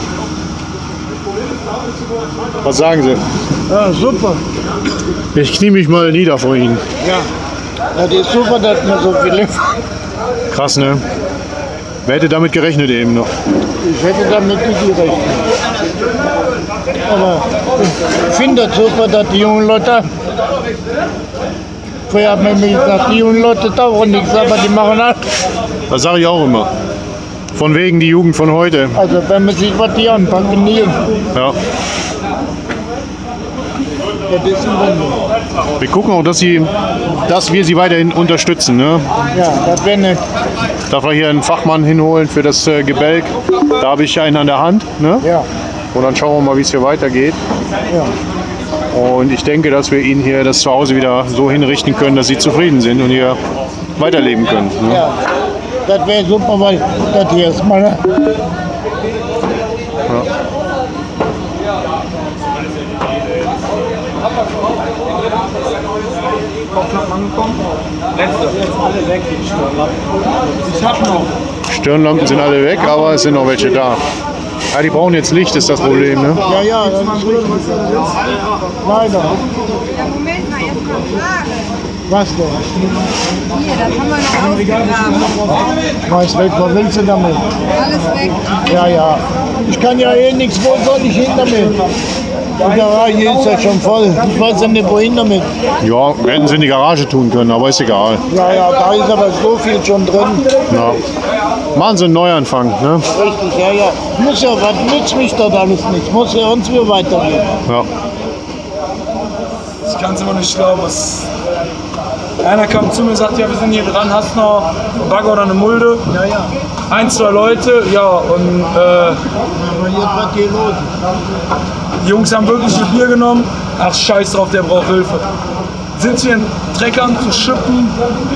A: Was sagen Sie?
C: Ja, super.
A: Ich knie mich mal nieder vor Ihnen.
C: Ja. Das ist super, dass wir so viele.
A: Krass, ne? Wer hätte damit gerechnet eben noch?
C: Ich hätte damit nicht gerechnet. Aber ich finde das super, dass die jungen Leute. Früher hat man mir gesagt, die jungen Leute tauchen nichts, aber die machen alles.
A: Das sage ich auch immer. Von wegen die Jugend von heute.
C: Also wenn man sich was die anpacken, nie.
A: Ja.
C: Das ist ein Wunder.
A: Wir gucken auch, dass, sie, dass wir sie weiterhin unterstützen. Ne?
C: Ja, das wäre nett.
A: Darf wir hier einen Fachmann hinholen für das äh, Gebälk? Da habe ich einen an der Hand. Ne?
C: Ja.
A: Und dann schauen wir mal, wie es hier weitergeht.
C: Ja.
A: Und ich denke, dass wir ihnen hier das Zuhause wieder so hinrichten können, dass sie zufrieden sind und hier weiterleben können. Ne?
C: Ja, das wäre super, weil das hier ist meine.
A: Ja.
B: Ich hab noch.
A: Stirnlampen sind alle weg, aber es sind noch welche da. Ja, die brauchen jetzt Licht, ist das Problem. Ne?
C: Ja, ja, das ist richtig. Leider.
O: Ja, Moment mal, jetzt mal Frage.
C: Was denn?
O: Hier, das haben wir noch ausgegraben.
C: Was weg, was willst du damit?
O: Alles weg.
C: Ja, ja. Ich kann ja eh nichts, wo soll ich hin damit? Die Garage ist ja schon voll. Ich weiß ja nicht, wohin damit.
A: Ja, wir hätten sie in die Garage tun können, aber ist egal.
C: Ja, ja, da ist aber so viel schon drin.
A: Ja. Machen Sie einen Neuanfang. Ne?
C: Richtig, ja, ja. Muss ja, was nützt mich das alles nicht? Muss ja uns wieder weitergehen.
A: Ja.
B: Ich kann es immer nicht glauben. Was einer kam zu mir und sagte, ja, wir sind hier dran, hast noch einen Bagger oder eine Mulde?
C: Ja, ja.
B: Ein, zwei Leute, ja, und äh,
C: Aber jetzt was hier los?
B: die Jungs haben wirklich ein Bier genommen. Ach, scheiß drauf, der braucht Hilfe. Sind wir in Treckern zu schippen?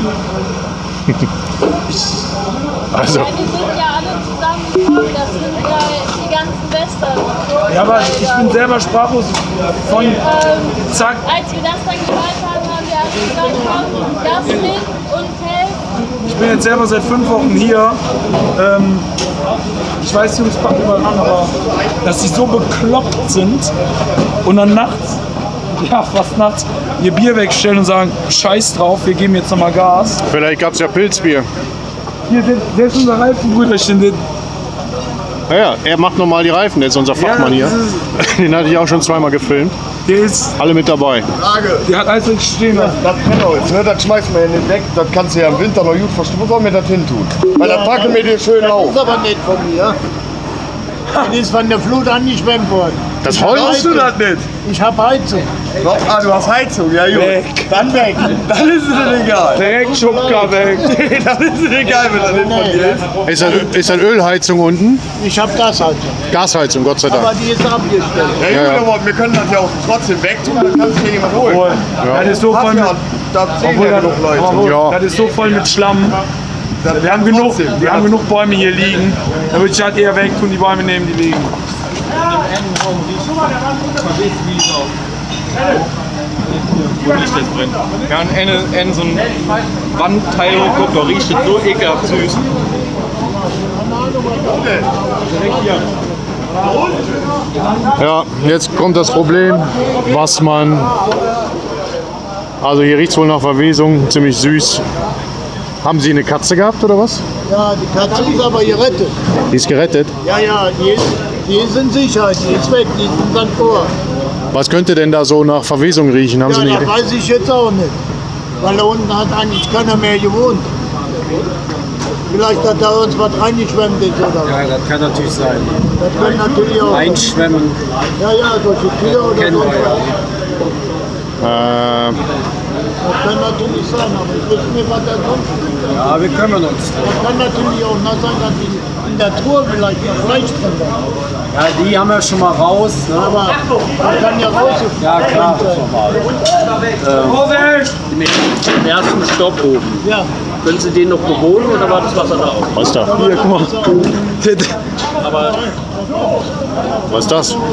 A: Also.
G: Ja, die sind ja alle zusammengekommen, das sind ja die ganzen Western.
B: Ja, aber ich bin selber sprachlos von
G: ähm,
B: zack.
G: Als wir das dann gehört haben, haben wir alle gesagt, komm, das mit und helfen.
B: Ich bin jetzt selber seit fünf Wochen hier. Ähm, ich weiß, die Jungs packen mal an, aber dass sie so bekloppt sind und dann nachts, ja fast nachts, ihr Bier wegstellen und sagen, scheiß drauf, wir geben jetzt nochmal Gas.
A: Vielleicht gab es ja Pilzbier.
B: Hier, selbst unser Reifenbrüderchen, den
A: Naja, er macht nochmal die Reifen, der ist unser Fachmann
B: Ja,
A: hier. Den hatte ich auch schon zweimal gefilmt.
B: Der ist.
A: Alle mit dabei.
K: Frage.
B: Der hat alles stehen lassen.
K: Das Brennholz, ne, das schmeißen wir ja nicht weg. Das kannst du ja im Winter noch gut verstehen. Wo sollen wir das hin tun? Weil das packen wir dir schön auf.
C: Das ist aber nicht von mir. Das ist von der Flut angeschwemmt worden.
A: Das
C: Ich hab
A: Holz?
K: Weißt du
C: Heizung.
K: das nicht?
C: Ich hab Heizung.
K: Doch, ah, du hast Heizung, ja gut.
B: Weg.
K: Dann weg. Dann ist es dir egal.
B: Direkt Schubka weg.
K: Dann ist es egal, wenn das nicht von dir ist.
A: Ist das, ist das Ölheizung unten?
C: Ich hab Gasheizung.
A: Gasheizung, Gott sei Dank.
C: Aber die ist abgestellt.
K: Ja,
A: Ja,
K: gut,
A: ja.
K: aber wir können das ja auch trotzdem wegtun, dann kannst du dir jemand holen.
B: Obwohl, Das ist so voll mit,
K: Da sehen
B: obwohl,
K: ja
B: das,
K: genug Leute.
B: obwohl,
A: Ja.
B: das ist so voll mit Schlamm.
K: Das
B: Wir haben genug, wir haben genug Bäume hier liegen. Da würde ich halt eher weg tun, die Bäume nehmen, die liegen.
L: Wo Licht jetzt brennt. Wir haben in, in so ein Wandteil hochguckt, da riecht es so ekelhaft süß.
A: Ja, jetzt kommt das Problem, was man. Also hier riecht es wohl nach Verwesung, ziemlich süß. Haben Sie eine Katze gehabt oder was?
C: Ja, die Katze ist aber gerettet.
A: Die ist gerettet.
C: Ja, ja, die ist, die ist in Sicherheit. Die ist weg. Die ist in Sankt Goa.
A: Was könnte denn da so nach Verwesung riechen? Haben
C: Ja,
A: Sie eine
C: das
A: Idee?
C: weiß ich jetzt auch nicht. Weil da unten hat eigentlich keiner mehr gewohnt. Vielleicht hat da uns was reingeschwemmt ist oder was.
E: Ja, das kann natürlich sein.
C: Das können natürlich auch.
E: Einschwemmen.
C: Ja, ja, solche Tiere oder
E: Kennen
C: so.
E: wir ja.
A: Äh,
C: Das kann natürlich sein, aber ich weiß nicht, was da sonst ist.
E: Ja, wir kümmern uns.
C: Das kann natürlich auch noch sein, dass die in der Truhe vielleicht noch Fleisch drin war.
E: Ja, die haben wir schon mal raus. Ne?
C: Aber man kann ja raus.
E: Ja, klar.
B: Vorsicht!
E: Den ersten Stopp oben.
C: Ja.
E: Können Sie den noch bewohnen oder war das Wasser da auch?
A: was ist da?
B: Hier, guck mal.
E: Aber
A: Was ist das?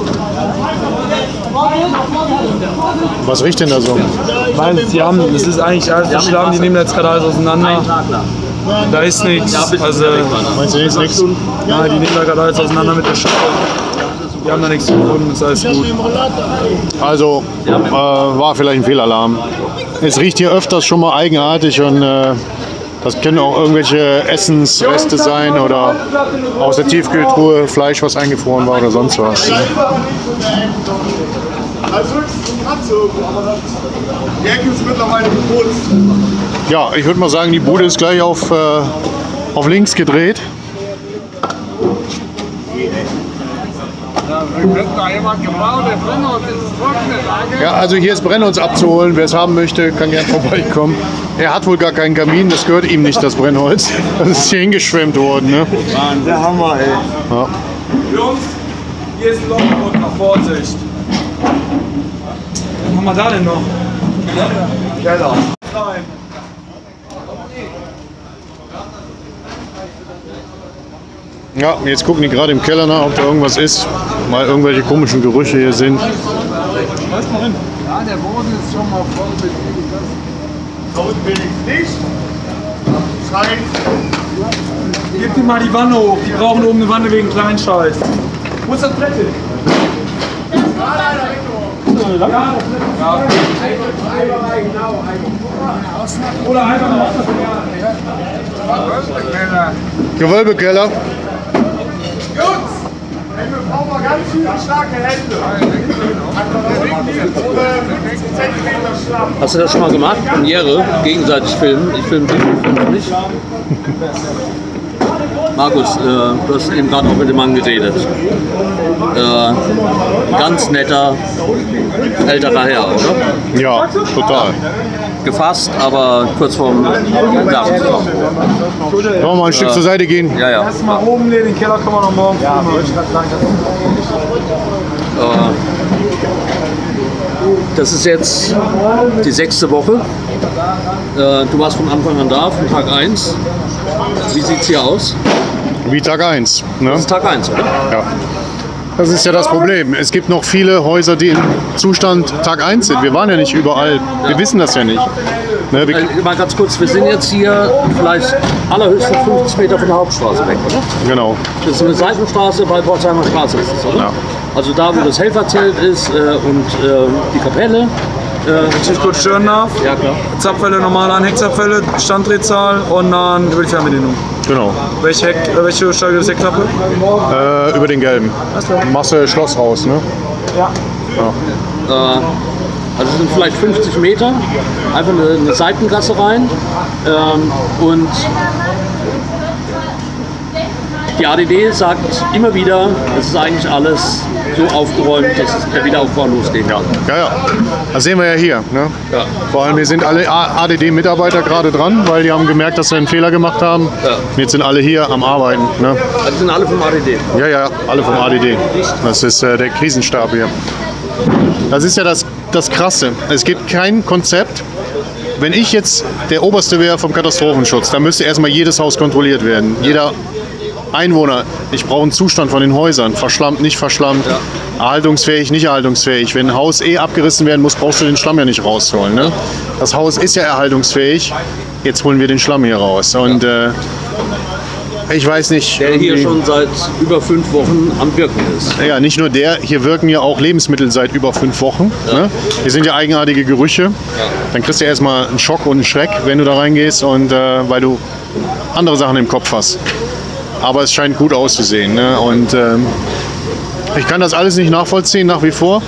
A: Was riecht denn da so?
B: Weil sie haben, das ist eigentlich alles verschlagen, die nehmen jetzt gerade alles auseinander.
E: ein Tag lang.
B: Da ist nichts. Also,
A: meinst du, da ist nichts?
B: Nein, die nehmen da gerade alles auseinander mit der Schaufel. Wir haben da nichts gefunden, ist alles gut.
A: Also äh, war vielleicht ein Fehlalarm. Es riecht hier öfters schon mal eigenartig und äh, das können auch irgendwelche Essensreste sein oder aus der Tiefkühltruhe Fleisch, was eingefroren war oder sonst was.
M: Die Ecke ist mittlerweile geputzt.
A: Ja, ich würde mal sagen, die Bude ist gleich auf, äh, auf links gedreht. Ja, also hier ist Brennholz abzuholen. Wer es haben möchte, kann gerne vorbeikommen. Er hat wohl gar keinen Kamin, das gehört ihm nicht, das Brennholz. Das ist hier hingeschwemmt worden. Ne?
B: Mann, der Hammer, ey.
A: Ja.
B: Jungs, hier ist ein Loch, nach Vorsicht. Was haben wir da denn noch? Keller.
A: Ja, jetzt gucken die gerade im Keller nach, ob da irgendwas ist, weil irgendwelche komischen Gerüche hier sind.
D: Ja, der Boden ist schon mal voll mit
M: Da unten will ich nicht. Schein.
B: Gib dir mal die Wanne hoch, die brauchen oben eine Wanne wegen Kleinscheiß. Wo ist das Brett hin? Oder einfach mal
A: Gewölbekeller.
M: Jungs, wir brauchen mal ganz viele starke Hände. fünfzig Zentimeter Schlamm.
E: Hast du das schon mal gemacht? Premiere, gegenseitig filmen. Ich filme dich, ich filme nicht. Markus, äh, du hast eben gerade auch mit dem Mann geredet. Äh, ganz netter, älterer Herr, oder?
A: Ja, total.
E: Gefasst, aber kurz vorm Werfen.
A: Wollen wir mal ein Stück
E: äh,
A: zur Seite gehen?
E: Ja, ja.
B: Erst mal oben, den Keller können wir noch morgen ja,
E: äh, Das ist jetzt die sechste Woche. Äh, du warst von Anfang an da, von Tag eins. Wie sieht es hier aus?
A: Wie Tag eins. Ne?
E: Das ist Tag eins, oder?
A: Ja. Das ist ja das Problem. Es gibt noch viele Häuser, die im Zustand Tag eins sind. Wir waren ja nicht überall. Wir wissen das ja nicht. Ne, wir
E: äh, mal ganz kurz, wir sind jetzt hier vielleicht allerhöchstens fünfzig Meter von der Hauptstraße weg, oder?
A: Genau.
E: Das ist eine Seitenstraße, bei Pforzheimer Straße ist es, oder?
A: Ja.
E: Also da, wo das Helferzelt ist äh, und äh, die Kapelle.
B: Wenn ich dich kurz stören darf.
E: Ja, klar.
B: Zapfwelle, normale Anheckzapfwelle, Standdrehzahl und dann über die Fernbedienung.
A: Genau.
B: Welche, Heck, welche Stärke ist Heckklappe?
A: Äh, über den gelben. Masse Schlosshaus, ne?
B: Ja.
E: ja. Äh, also es sind vielleicht fünfzig Meter, einfach eine, eine Seitengasse rein ähm, und die A D D sagt immer wieder, es ist eigentlich alles so aufgeräumt, dass der Wiederaufbau losgehen kann.
A: Ja, ja. Das sehen wir ja hier. Ne?
E: Ja.
A: Vor allem, hier sind alle A D D-Mitarbeiter gerade dran, weil die haben gemerkt, dass sie einen Fehler gemacht haben.
E: Ja.
A: Und jetzt sind alle hier am Arbeiten. Ne?
E: Also sind alle vom A D D?
A: Ja, ja, alle vom A D D. Das ist äh, der Krisenstab hier. Das ist ja das, das Krasse. Es gibt kein Konzept. Wenn ich jetzt der Oberste wäre vom Katastrophenschutz, dann müsste erstmal jedes Haus kontrolliert werden. Jeder Einwohner. Ich brauche einen Zustand von den Häusern. Verschlammt, nicht verschlammt. Ja. Erhaltungsfähig, nicht erhaltungsfähig. Wenn ein Haus eh abgerissen werden muss, brauchst du den Schlamm ja nicht rausholen. Ne? Das Haus ist ja erhaltungsfähig. Jetzt holen wir den Schlamm hier raus. Und äh, ich weiß nicht.
E: Der hier schon seit über fünf Wochen am Wirken ist.
A: Ja, nicht nur der. Hier wirken ja auch Lebensmittel seit über fünf Wochen. Ja. Ne? Hier sind ja eigenartige Gerüche. Ja. Dann kriegst du erstmal einen Schock und einen Schreck, wenn du da reingehst, und äh, weil du andere Sachen im Kopf hast. Aber es scheint gut auszusehen. Ne? Und ähm, ich kann das alles nicht nachvollziehen, nach wie vor.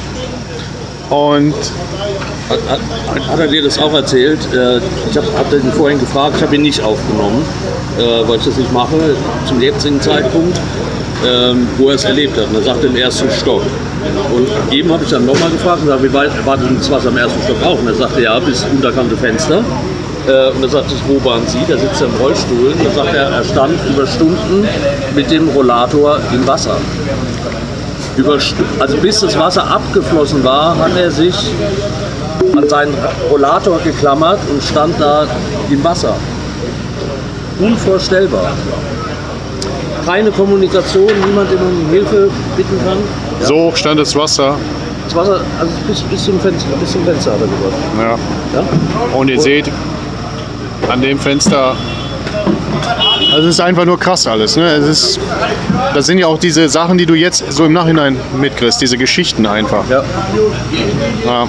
A: Und
E: hat, hat, hat er dir das auch erzählt? Ich habe hab ihn vorhin gefragt, ich habe ihn nicht aufgenommen, weil ich das nicht mache, zum jetzigen Zeitpunkt, wo er es erlebt hat. Und er sagte im ersten Stock. Und eben habe ich dann nochmal gefragt, und wie weit war denn das Wasser im ersten Stock auch? Und er sagte, ja, bis unterkante Fenster. Und da sagte ich, wo waren Sie? Da sitzt er im Rollstuhl. Und da sagt er, er stand über Stunden mit dem Rollator im Wasser. Über, also bis das Wasser abgeflossen war, hat er sich an seinen Rollator geklammert und stand da im Wasser. Unvorstellbar. Keine Kommunikation, niemand, der um Hilfe bitten kann. Ja.
A: So hoch stand das Wasser.
E: Das Wasser, also bis, bis, zum Fenster, bis zum Fenster hat er geworfen.
A: Ja. Ja. Und ihr seht, an dem Fenster Also es ist einfach nur krass alles. Ne? Es ist, das sind ja auch diese Sachen, die du jetzt so im Nachhinein mitkriegst, diese Geschichten einfach. Ja. Ja.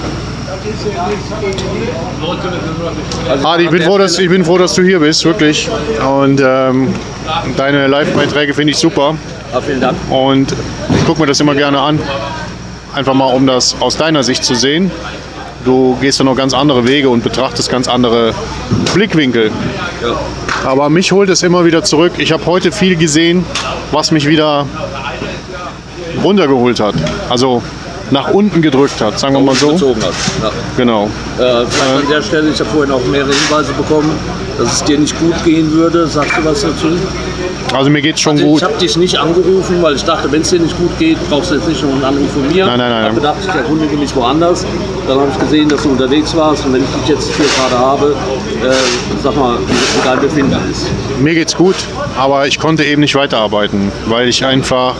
A: Adi, ich bin, froh, dass, ich bin froh, dass du hier bist, wirklich. Und ähm, deine Live-Beiträge finde ich super.
Q: Ja, vielen Dank.
A: Und ich gucke mir das immer gerne an. Einfach mal, um das aus deiner Sicht zu sehen. Du gehst ja noch ganz andere Wege und betrachtest ganz andere Blickwinkel.
Q: Ja.
A: Aber mich holt es immer wieder zurück. Ich habe heute viel gesehen, was mich wieder runtergeholt hat. Also nach unten gedrückt hat, sagen wir mal so.
Q: Gezogen hat. Ja.
A: Genau.
Q: Äh, vielleicht an der Stelle, ich habe vorhin auch mehrere Hinweise bekommen, dass es dir nicht gut gehen würde. Sagst du was dazu?
A: Also mir geht's schon
Q: also
A: gut.
Q: Ich habe dich nicht angerufen, weil ich dachte, wenn es dir nicht gut geht, brauchst du jetzt nicht noch einen Anruf von mir.
A: Nein, nein, nein.
Q: Ich habe gedacht, ich erkundige mich woanders. Dann habe ich gesehen, dass du unterwegs warst. Und wenn ich dich jetzt hier gerade habe, äh, sag mal, wie dein Befinden ist.
A: Mir geht's gut, aber ich konnte eben nicht weiterarbeiten, weil ich einfach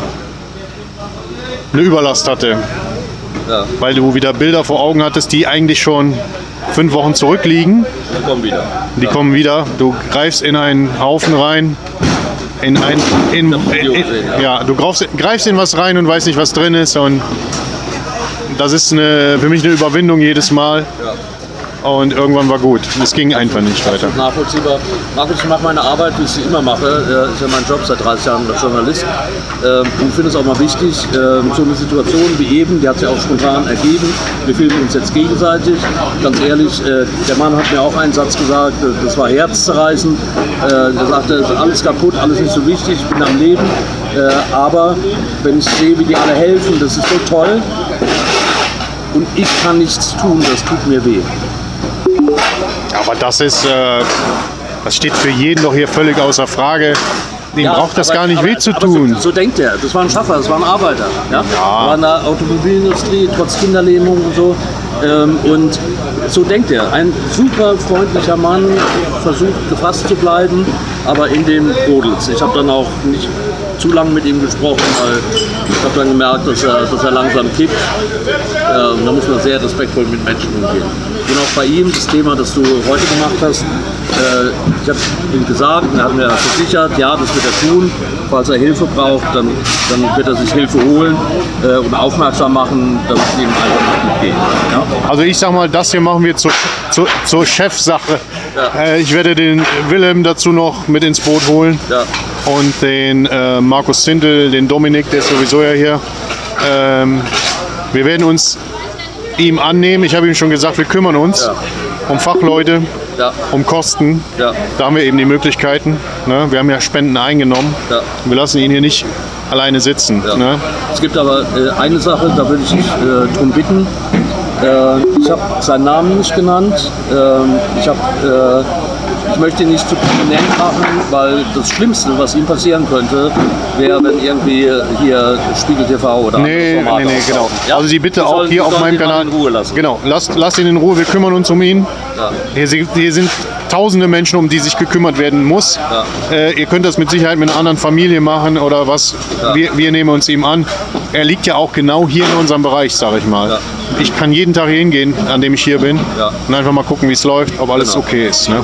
A: eine Überlast hatte.
Q: Ja.
A: Weil du wieder Bilder vor Augen hattest, die eigentlich schon fünf Wochen zurückliegen.
Q: Die kommen wieder.
A: Die
Q: ja. kommen
A: wieder. Du greifst in einen Haufen rein. In ein, in, in, in, ja, du greifst, greifst in was rein und weißt nicht, was drin ist. Und das ist eine, für mich eine Überwindung jedes Mal.
Q: Ja.
A: Und irgendwann war gut. Es ging einfach nicht weiter.
Q: Nachvollziehbar. Ich mache meine Arbeit, wie ich sie immer mache. Das ist ja mein Job seit dreißig Jahren als Journalist. Und finde es auch mal wichtig, so eine Situation wie eben, die hat sich auch spontan ergeben. Wir filmen uns jetzt gegenseitig. Ganz ehrlich, der Mann hat mir auch einen Satz gesagt, das war herzzerreißend. Er sagte, es ist alles kaputt, alles nicht so wichtig, ich bin am Leben. Aber wenn ich sehe, wie die alle helfen, das ist so toll. Und ich kann nichts tun, das tut mir weh.
A: Aber das ist, äh, das steht für jeden doch hier völlig außer Frage. Dem ja, braucht das aber, gar nicht aber, weh zu tun.
Q: So, so denkt er. Das war ein Schaffer, das war ein Arbeiter. Ja? Ja. War in der Automobilindustrie, trotz Kinderlähmung und so. Ähm, und so denkt er. Ein super freundlicher Mann, versucht gefasst zu bleiben, aber in dem brodelt's. Ich habe dann auch nicht zu lange mit ihm gesprochen, weil ich habe dann gemerkt, dass er, dass er langsam kippt. Ähm, da muss man sehr respektvoll mit Menschen umgehen. Und auch bei ihm, das Thema, das du heute gemacht hast, äh, ich habe ihm gesagt, er hat mir versichert, ja, das wird er tun. Falls er Hilfe braucht, dann, dann wird er sich Hilfe holen äh, und aufmerksam machen, dass es ihm einfach gut geht. Ja?
A: Also ich sag mal, das hier machen wir zur, zur, zur Chefsache. Ja. Äh, ich werde den Willem dazu noch mit ins Boot holen.
Q: Ja.
A: Und den äh, Markus Zintel, den Dominik, der ist sowieso ja hier. Ähm, wir werden uns ihm annehmen. Ich habe ihm schon gesagt, wir kümmern uns ja. um Fachleute, ja. um Kosten.
Q: Ja.
A: Da haben wir eben die Möglichkeiten. Ne? Wir haben ja Spenden eingenommen.
Q: Ja.
A: Wir lassen ihn hier nicht alleine sitzen.
Q: Ja.
A: Ne?
Q: Es gibt aber äh, eine Sache, da würde ich dich äh, darum bitten. Äh, ich habe seinen Namen nicht genannt. Äh, ich habe... Äh, Ich möchte ihn nicht zu prominent machen, weil das Schlimmste, was ihm passieren könnte, wäre, wenn irgendwie hier Spiegel T V oder
A: nee,
Q: andere Formate
A: nee, nee, genau.
Q: Ja?
A: Also die Bitte
Q: wir
A: auch
Q: sollen,
A: hier auf meinem Kanal.
Q: In Ruhe lassen.
A: Genau, lasst, lasst ihn in Ruhe, wir kümmern uns um ihn.
Q: Ja.
A: Hier, sind, hier sind tausende Menschen, um die sich gekümmert werden muss.
Q: Ja.
A: Äh, ihr könnt das mit Sicherheit mit einer anderen Familie machen oder was.
Q: Ja.
A: Wir, wir nehmen uns ihm an. Er liegt ja auch genau hier in unserem Bereich, sage ich mal.
Q: Ja.
A: Ich kann jeden Tag hier hingehen, an dem ich hier bin,
Q: ja.
A: und einfach mal gucken, wie es läuft, ob alles
Q: genau.
A: okay ist. Ne?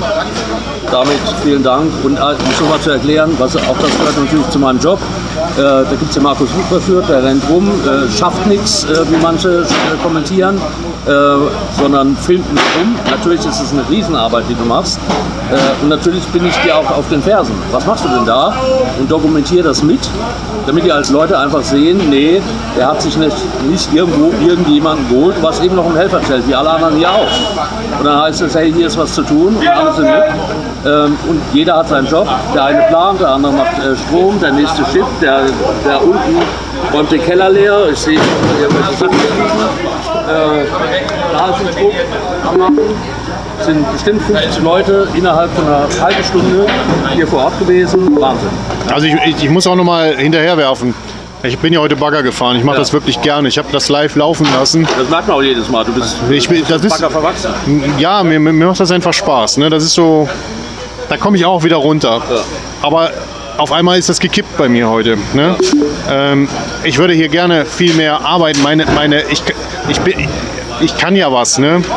Q: Damit vielen Dank. Und äh, um es nochmal zu erklären, was, auch das gehört natürlich zu meinem Job. Äh, da gibt es den Markus Wuchterführt, der rennt rum, äh, schafft nichts, äh, wie manche äh, kommentieren, äh, sondern filmt mich rum. Natürlich ist es eine Riesenarbeit, die du machst. Äh, und natürlich bin ich dir auch auf den Fersen. Was machst du denn da? Und dokumentiere das mit, damit die als Leute einfach sehen, nee, er hat sich nicht, nicht irgendwo irgendjemanden geholt, was eben noch im Helferzelt, wie alle anderen hier auch. Und dann heißt es, hey, hier ist was zu tun und alle sind mit. Ähm, und jeder hat seinen Job. Der eine plant, der andere macht äh, Strom, der nächste schippt, der, der unten räumt den Keller leer. Ich sehe irgendwelche Sachen liegen. Äh, da ist ein Druck. Es sind bestimmt fünfzig Leute innerhalb von einer halben Stunde hier vor Ort gewesen. Wahnsinn.
A: Also ich, ich, ich muss auch noch mal hinterherwerfen. Ich bin ja heute Bagger gefahren, ich mache
Q: ja.
A: das wirklich gerne. Ich habe das live laufen lassen.
Q: Das merkt man auch jedes Mal, du bist,
A: ich bin, das ist,
Q: Bagger verwachsen.
A: Ja, mir, mir macht das einfach Spaß. Ne? Das ist so, da komme ich auch wieder runter.
Q: Ja.
A: Aber auf einmal ist das gekippt bei mir heute. Ne? Ja. Ähm, ich würde hier gerne viel mehr arbeiten. Meine, meine, ich, ich, bin, ich kann ja was. Ne?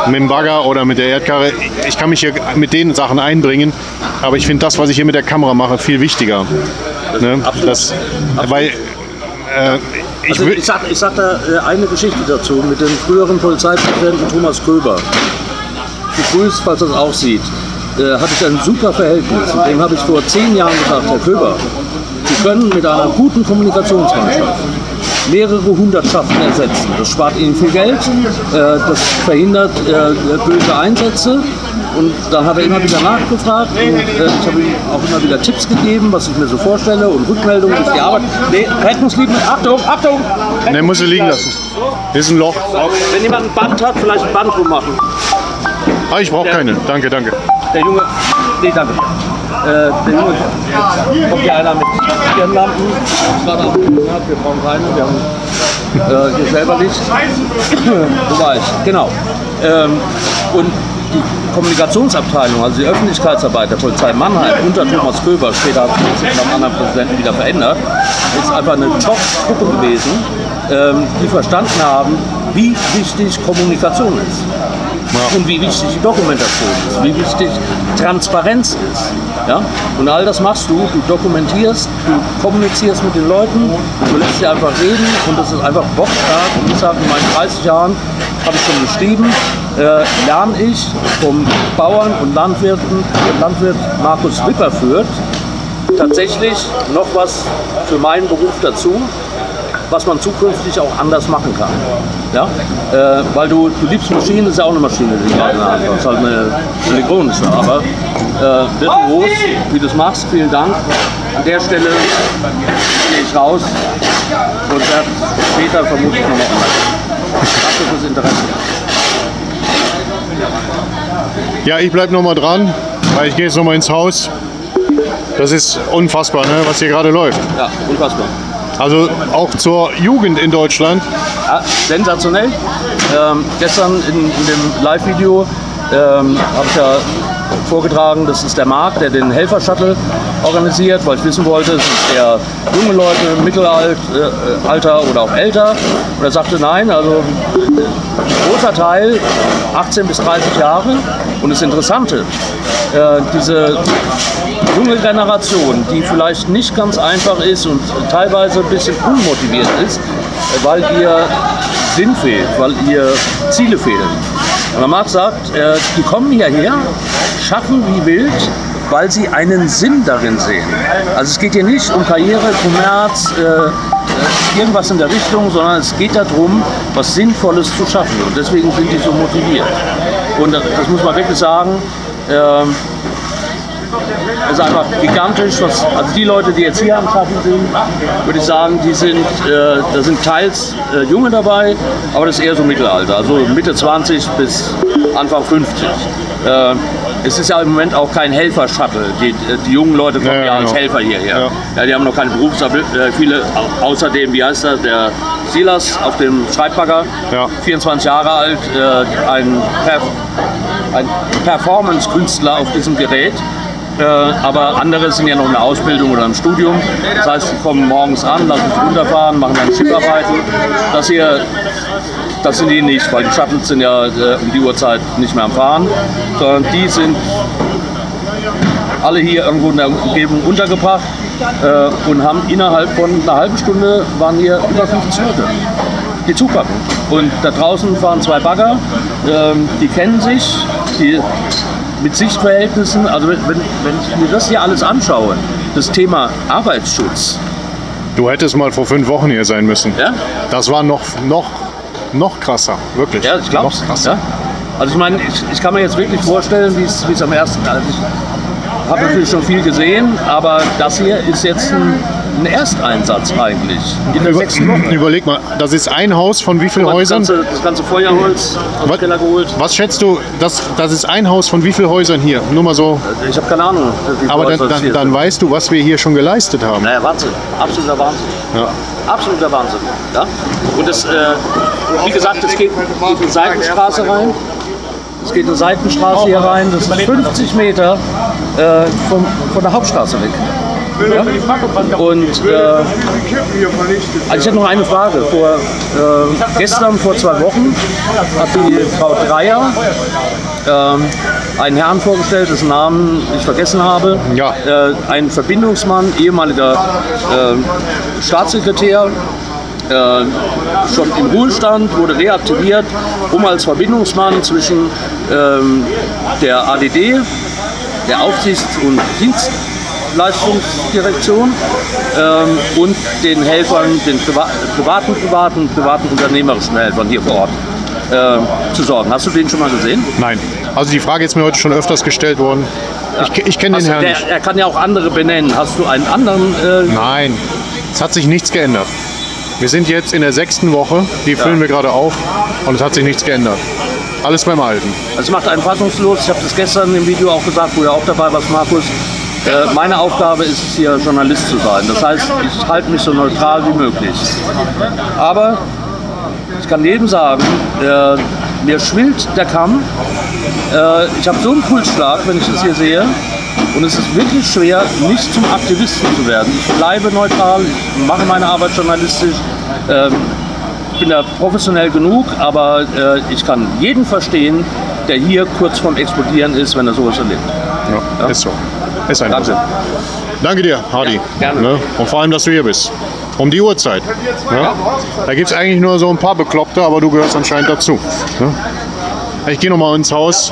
A: mit dem Bagger oder mit der Erdkarre. Ich kann mich hier mit den Sachen einbringen, aber ich finde das, was ich hier mit der Kamera mache, viel wichtiger. Ne? Das, weil, äh, ich,
Q: also ich, sag, ich sag da äh, eine Geschichte dazu mit dem früheren Polizeipräsidenten Thomas Köber. Begrüßt, falls er es auch sieht. Äh, hatte ich ein super Verhältnis. Und dem habe ich vor zehn Jahren gesagt, Herr Köber, Sie können mit einer guten Kommunikationsmannschaft mehrere Hundertschaften ersetzen. Das spart Ihnen viel Geld, äh, das verhindert äh, böse Einsätze. Und dann hat er immer wieder nachgefragt und äh, ich habe ihm auch immer wieder Tipps gegeben, was ich mir so vorstelle und Rückmeldungen durch die Arbeit. Nee, Rettungsliegen, Achtung, Achtung!
A: Ne, muss sie liegen lassen. Hier ist ein Loch.
Q: Wenn jemand ein Band hat, vielleicht ein Band rummachen.
A: Ah, ich brauche keine. Danke, danke.
Q: Der Junge, nee, danke. Äh, der Junge, kommt ja einer mit Stirnlampen. Gerade abgehört, wir brauchen keine. Wir haben äh, hier selber Licht. Wo war ich? Genau. Ähm, und die Kommunikationsabteilung, also die Öffentlichkeitsarbeit der Polizei Mannheim unter Thomas Köber, später hat sich beim anderen Präsidenten wieder verändert, ist einfach eine Top-Truppe gewesen, ähm, die verstanden haben, wie wichtig Kommunikation ist. Ja. Und wie wichtig die Dokumentation ist, wie wichtig Transparenz ist. Ja? Und all das machst du, du dokumentierst, du kommunizierst mit den Leuten, du lässt sie einfach reden und das ist einfach bockstark. Und ich sage, in meinen dreißig Jahren habe ich schon geschrieben, äh, lerne ich vom Bauern und Landwirten, der Landwirt Markus Wipperfürth, tatsächlich noch was für meinen Beruf dazu, was man zukünftig auch anders machen kann. Ja? Äh, weil du, du liebst Maschinen, das ist ja auch eine Maschine, die du gerade in der Hand hast. Das ist halt eine elektronische, aber äh, virtuos, wie du es machst, vielen Dank. An der Stelle gehe ich raus und werde später vermutlich noch mal Danke fürs Interesse.
A: Ja, ich bleibe noch mal dran, weil ich gehe jetzt noch mal ins Haus. Das ist unfassbar, ne, was hier gerade läuft.
Q: Ja, unfassbar.
A: Also auch zur Jugend in Deutschland.
Q: Ja, sensationell. Ähm, gestern in, in dem Live-Video ähm, habe ich ja vorgetragen, das ist der Marc, der den Helfer-Shuttle organisiert, weil ich wissen wollte, sind es eher junge Leute, Mittelalter äh, oder auch älter. Und er sagte, nein, also ein großer Teil, achtzehn bis dreißig Jahre. Und das Interessante, äh, diese junge Generation, die vielleicht nicht ganz einfach ist und teilweise ein bisschen unmotiviert ist, weil ihr Sinn fehlt, weil ihr Ziele fehlen. Und der Marc sagt, äh, die kommen hierher, schaffen wie wild, weil sie einen Sinn darin sehen. Also es geht hier nicht um Karriere, Kommerz, äh, irgendwas in der Richtung, sondern es geht darum, was Sinnvolles zu schaffen. Und deswegen sind die so motiviert. Und das, das muss man wirklich sagen, äh, es ist einfach gigantisch, was, also die Leute, die jetzt hier am Schaffen sind, würde ich sagen, die sind, äh, da sind teils äh, Junge dabei, aber das ist eher so Mittelalter, also Mitte zwanzig bis Anfang fünfzig. Äh, es ist ja im Moment auch kein Helfer-Shuttle, die, die jungen Leute kommen ja, ja als genau. Helfer hierher. Ja. Ja, die haben noch keine Berufsausbildung, äh, viele, außerdem, wie heißt das, der Silas auf dem Schreibbagger, ja. vierundzwanzig Jahre alt, äh, ein, Perf ein Performance-Künstler auf diesem Gerät. Äh, aber andere sind ja noch in der Ausbildung oder im Studium. Das heißt, die kommen morgens an, lassen sich runterfahren, machen dann Schiffbarbeiten. Das hier, das sind die nicht, weil die Shuttles sind ja äh, um die Uhrzeit nicht mehr am Fahren, sondern die sind alle hier irgendwo in der Umgebung untergebracht äh, und haben innerhalb von einer halben Stunde waren hier über fünfzig Leute, die zupacken. Und da draußen fahren zwei Bagger, äh, die kennen sich, die mit Sichtverhältnissen, also wenn, wenn ich mir das hier alles anschaue, das Thema Arbeitsschutz.
A: Du hättest mal vor fünf Wochen hier sein müssen.
Q: Ja?
A: Das war noch, noch, noch krasser, wirklich.
Q: Ja, ich glaube es. Ja? Also ich meine, ich, ich kann mir jetzt wirklich vorstellen, wie es am ersten, also ich habe natürlich schon viel gesehen, aber das hier ist jetzt ein, ein Ersteinsatz eigentlich in der
A: Über,
Q: sechsten Woche.
A: Überleg mal, das ist ein Haus von wie vielen Häusern?
Q: Das ganze, das ganze Feuerholz aus dem Keller geholt.
A: Was schätzt du, das, das ist ein Haus von wie vielen Häusern hier? Nur mal so.
Q: Ich habe keine Ahnung.
A: Aber dann, dann, dann weißt du, was wir hier schon geleistet haben.
Q: Naja, Wahnsinn. Absoluter Wahnsinn. Ja. Absoluter Wahnsinn. Ja? Und das, äh, wie gesagt, es geht in die Seitenstraße rein. Es geht eine Seitenstraße hier rein. Das ist fünfzig Meter äh, von, von der Hauptstraße weg. Ja? Und äh, also ich hätte noch eine Frage. Vor, äh, gestern, vor zwei Wochen, hat die Frau Dreier äh, einen Herrn vorgestellt, dessen Namen ich vergessen habe.
A: Ja.
Q: Äh, ein Verbindungsmann, ehemaliger äh, Staatssekretär, Äh, schon im Ruhestand, wurde reaktiviert, um als Verbindungsmann zwischen ähm, der A D D, der Aufsichts- und Dienstleistungsdirektion ähm, und den Helfern, den Priva privaten, privaten, privaten unternehmerischen Helfern hier vor Ort äh, zu sorgen. Hast du den schon mal gesehen?
A: Nein. Also die Frage ist mir heute schon öfters gestellt worden. Ich, ich kenne den Herrn
Q: der,
A: nicht.
Q: Er kann ja auch andere benennen. Hast du einen anderen? Äh
A: Nein, es hat sich nichts geändert. Wir sind jetzt in der sechsten Woche, die füllen wir gerade auf und es hat sich nichts geändert. Alles beim Alten.
Q: Also es macht einen fassungslos. Ich habe das gestern im Video auch gesagt, wo du auch dabei warst, Markus. Äh, meine Aufgabe ist es hier, Journalist zu sein. Das heißt, ich halte mich so neutral wie möglich. Aber ich kann jedem sagen, äh, mir schwillt der Kamm. Äh, ich habe so einen Pulsschlag, wenn ich das hier sehe. Und es ist wirklich schwer, nicht zum Aktivisten zu werden. Ich bleibe neutral, ich mache meine Arbeit journalistisch. Äh, ich bin da professionell genug, aber äh, ich kann jeden verstehen, der hier kurz vorm Explodieren ist, wenn er sowas erlebt.
A: Ja, ja? Ist so. Ist ein
Q: Danke.
A: Danke dir, Hardy.
Q: Ja, gerne.
A: Ne? Und vor allem, dass du hier bist. Um die Uhrzeit. Ne? Da gibt es eigentlich nur so ein paar Bekloppte, aber du gehörst anscheinend dazu. Ne? Ich gehe nochmal ins Haus.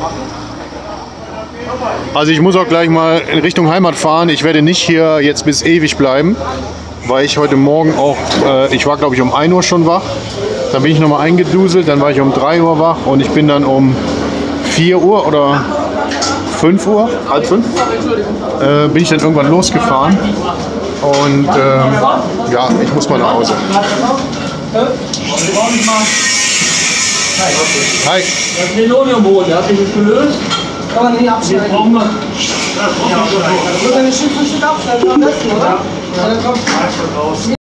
A: Also ich muss auch gleich mal in Richtung Heimat fahren. Ich werde nicht hier jetzt bis ewig bleiben, weil ich heute Morgen auch, äh, ich war glaube ich um ein Uhr schon wach. Dann bin ich nochmal eingeduselt, dann war ich um drei Uhr wach und ich bin dann um vier Uhr oder fünf Uhr, halb fünf, äh, bin ich dann irgendwann losgefahren. Und ähm, ja, ich muss mal nach Hause. Hi.
J: Das Linoleumboot, der hat sich nicht gelöst.
O: Kann man nicht abschneiden.
J: Brauchen wir.
O: Da muss man ein Stück für Stück abschneiden am besten, oder? Ja.